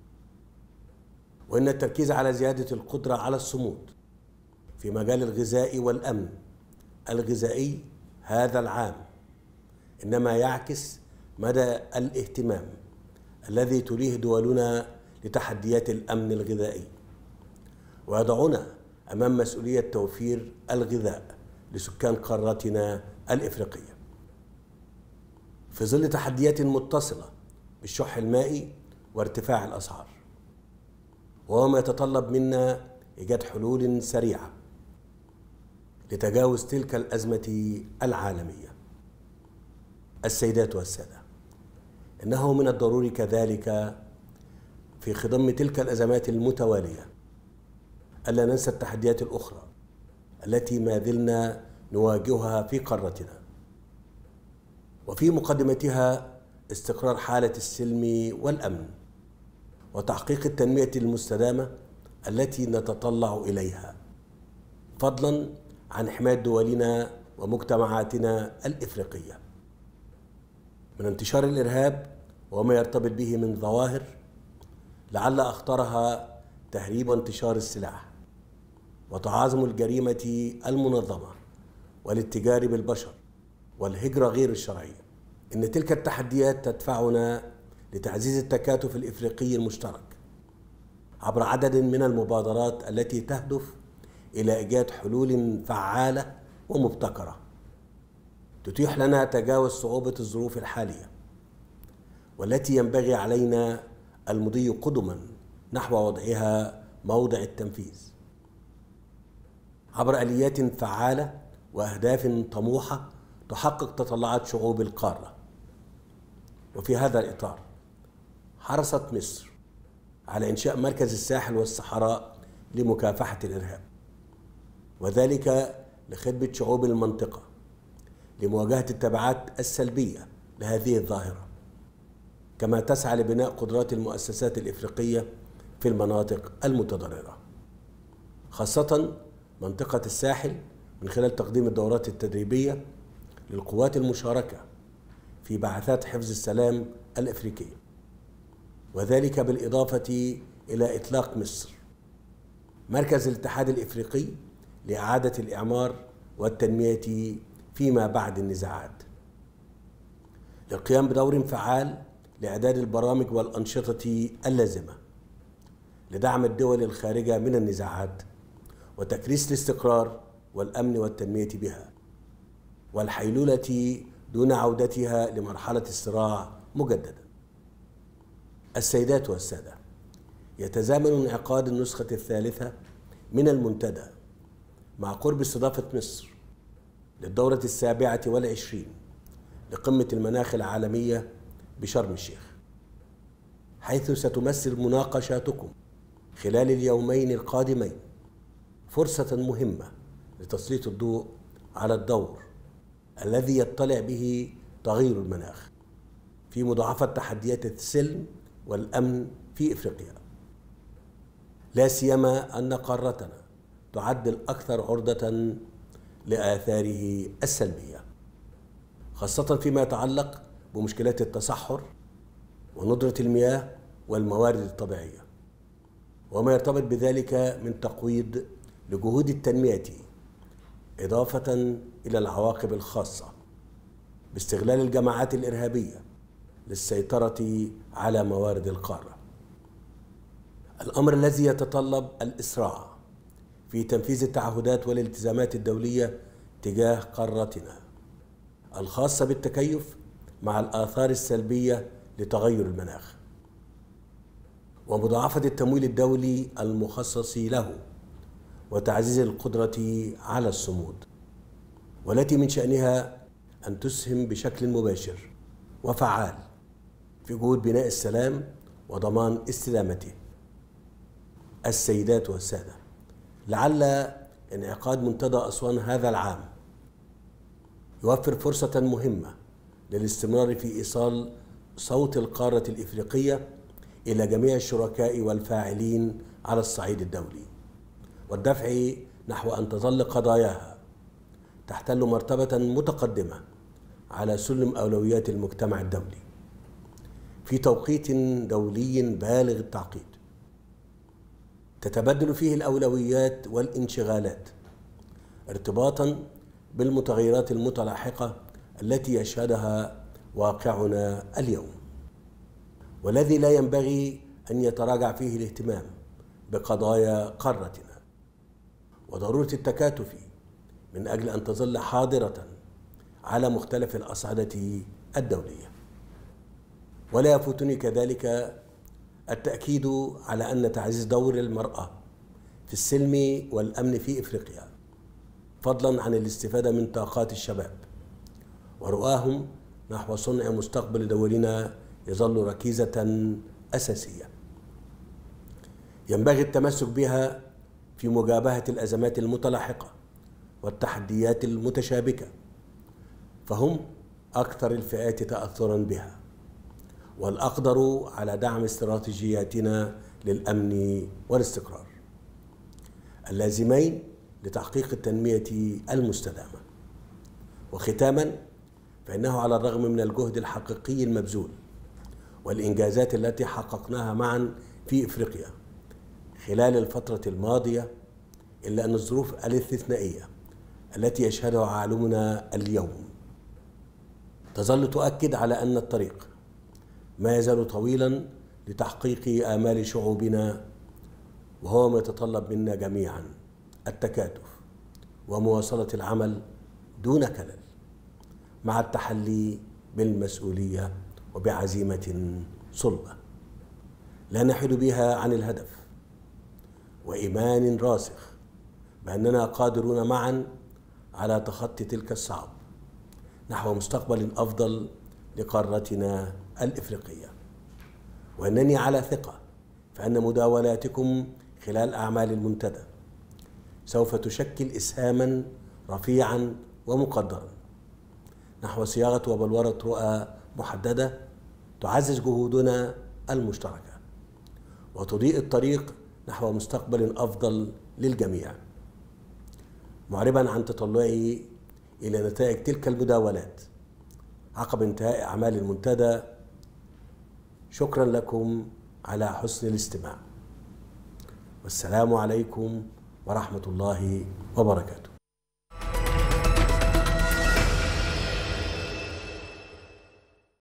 وإن التركيز على زيادة القدرة على الصمود في مجال الغذاء والأمن الغذائي هذا العام إنما يعكس مدى الاهتمام الذي توليه دولنا لتحديات الأمن الغذائي، ويضعنا أمام مسؤولية توفير الغذاء لسكان قارتنا الإفريقية في ظل تحديات متصلة بالشح المائي وارتفاع الأسعار، وهو ما يتطلب منا إيجاد حلول سريعة لتجاوز تلك الأزمة العالمية. السيدات والسادة، إنه من الضروري كذلك في خضم تلك الأزمات المتوالية ألا ننسى التحديات الأخرى التي ما زلنا نواجهها في قارتنا، وفي مقدمتها استقرار حالة السلم والأمن وتحقيق التنمية المستدامة التي نتطلع إليها، فضلا عن حماية دولنا ومجتمعاتنا الإفريقية من انتشار الإرهاب وما يرتبط به من ظواهر لعل أخطرها تهريب وانتشار السلاح وتعاظم الجريمة المنظمة والاتجار بالبشر والهجرة غير الشرعية. إن تلك التحديات تدفعنا لتعزيز التكاتف الإفريقي المشترك عبر عدد من المبادرات التي تهدف إلى إيجاد حلول فعالة ومبتكرة تتيح لنا تجاوز صعوبة الظروف الحالية، والتي ينبغي علينا المضي قدما نحو وضعها موضع التنفيذ عبر آليات فعالة وأهداف طموحة تحقق تطلعات شعوب القارة. وفي هذا الإطار حرصت مصر على إنشاء مركز الساحل والصحراء لمكافحة الإرهاب، وذلك لخدمة شعوب المنطقة لمواجهة التبعات السلبية لهذه الظاهرة، كما تسعى لبناء قدرات المؤسسات الإفريقية في المناطق المتضررة، خاصة منطقة الساحل، من خلال تقديم الدورات التدريبية للقوات المشاركة في بعثات حفظ السلام الإفريقية، وذلك بالإضافة إلى إطلاق مصر مركز الاتحاد الإفريقي لإعادة الإعمار والتنمية فيما بعد النزاعات، للقيام بدور فعال لإعداد البرامج والأنشطة اللازمة لدعم الدول الخارجة من النزاعات وتكريس الاستقرار والأمن والتنمية بها، والحيلولة دون عودتها لمرحلة الصراع مجددا. السيدات والسادة، يتزامن انعقاد النسخة الثالثة من المنتدى مع قرب استضافة مصر للدورة 27 لقمة المناخ العالمية بشرم الشيخ، حيث ستمثل مناقشاتكم خلال اليومين القادمين فرصة مهمة لتسليط الضوء على الدور الذي يطلع به تغير المناخ في مضاعفة تحديات السلم والأمن في إفريقيا، لا سيما أن قارتنا تعد الأكثر عرضة لآثاره السلبية، خاصة فيما يتعلق بمشكلات التصحر وندرة المياه والموارد الطبيعية، وما يرتبط بذلك من تقويض لجهود التنمية، إضافة إلى العواقب الخاصة باستغلال الجماعات الإرهابية للسيطرة على موارد القارة. الأمر الذي يتطلب الإسراع في تنفيذ التعهدات والالتزامات الدولية تجاه قارتنا الخاصة بالتكيف مع الآثار السلبية لتغير المناخ، ومضاعفة التمويل الدولي المخصص له، وتعزيز القدرة على الصمود، والتي من شأنها أن تسهم بشكل مباشر وفعال في جهود بناء السلام وضمان استدامته. السيدات والسادة، لعل انعقاد منتدى أسوان هذا العام يوفر فرصة مهمة للاستمرار في إيصال صوت القارة الإفريقية إلى جميع الشركاء والفاعلين على الصعيد الدولي، والدفع نحو أن تظل قضاياها تحتل مرتبة متقدمة على سلم أولويات المجتمع الدولي في توقيت دولي بالغ التعقيد، تتبدل فيه الأولويات والانشغالات ارتباطا بالمتغيرات المتلاحقة التي يشهدها واقعنا اليوم، والذي لا ينبغي أن يتراجع فيه الاهتمام بقضايا قارتنا وضرورة التكاتف من أجل أن تظل حاضرة على مختلف الأصعدة الدولية. ولا يفوتني كذلك التأكيد على أن تعزيز دور المرأة في السلم والأمن في إفريقيا، فضلا عن الاستفادة من طاقات الشباب ورؤاهم نحو صنع مستقبل دولنا، يظل ركيزة أساسية ينبغي التمسك بها في مجابهة الأزمات المتلاحقة والتحديات المتشابكة، فهم أكثر الفئات تأثرا بها والأقدر على دعم استراتيجياتنا للأمن والاستقرار اللازمين لتحقيق التنمية المستدامة. وختاما، فإنه على الرغم من الجهد الحقيقي المبذول والإنجازات التي حققناها معا في إفريقيا خلال الفترة الماضية، إلا أن الظروف الاستثنائية التي يشهدها عالمنا اليوم تظل تؤكد على أن الطريق ما يزال طويلا لتحقيق آمال شعوبنا، وهو ما يتطلب منا جميعا التكاتف ومواصلة العمل دون كلل مع التحلي بالمسؤولية وبعزيمة صلبة لا نحيد بها عن الهدف، وإيمان راسخ بأننا قادرون معا على تخطي تلك الصعاب نحو مستقبل أفضل لقارتنا الإفريقية. وأنني على ثقة فأن مداولاتكم خلال أعمال المنتدى سوف تشكل إسهاما رفيعا ومقدرا نحو صياغة وبلورة رؤى محددة تعزز جهودنا المشتركة وتضيء الطريق نحو مستقبل أفضل للجميع، معربا عن تطلعي إلى نتائج تلك المداولات عقب انتهاء أعمال المنتدى. شكرا لكم على حسن الاستماع، والسلام عليكم ورحمة الله وبركاته.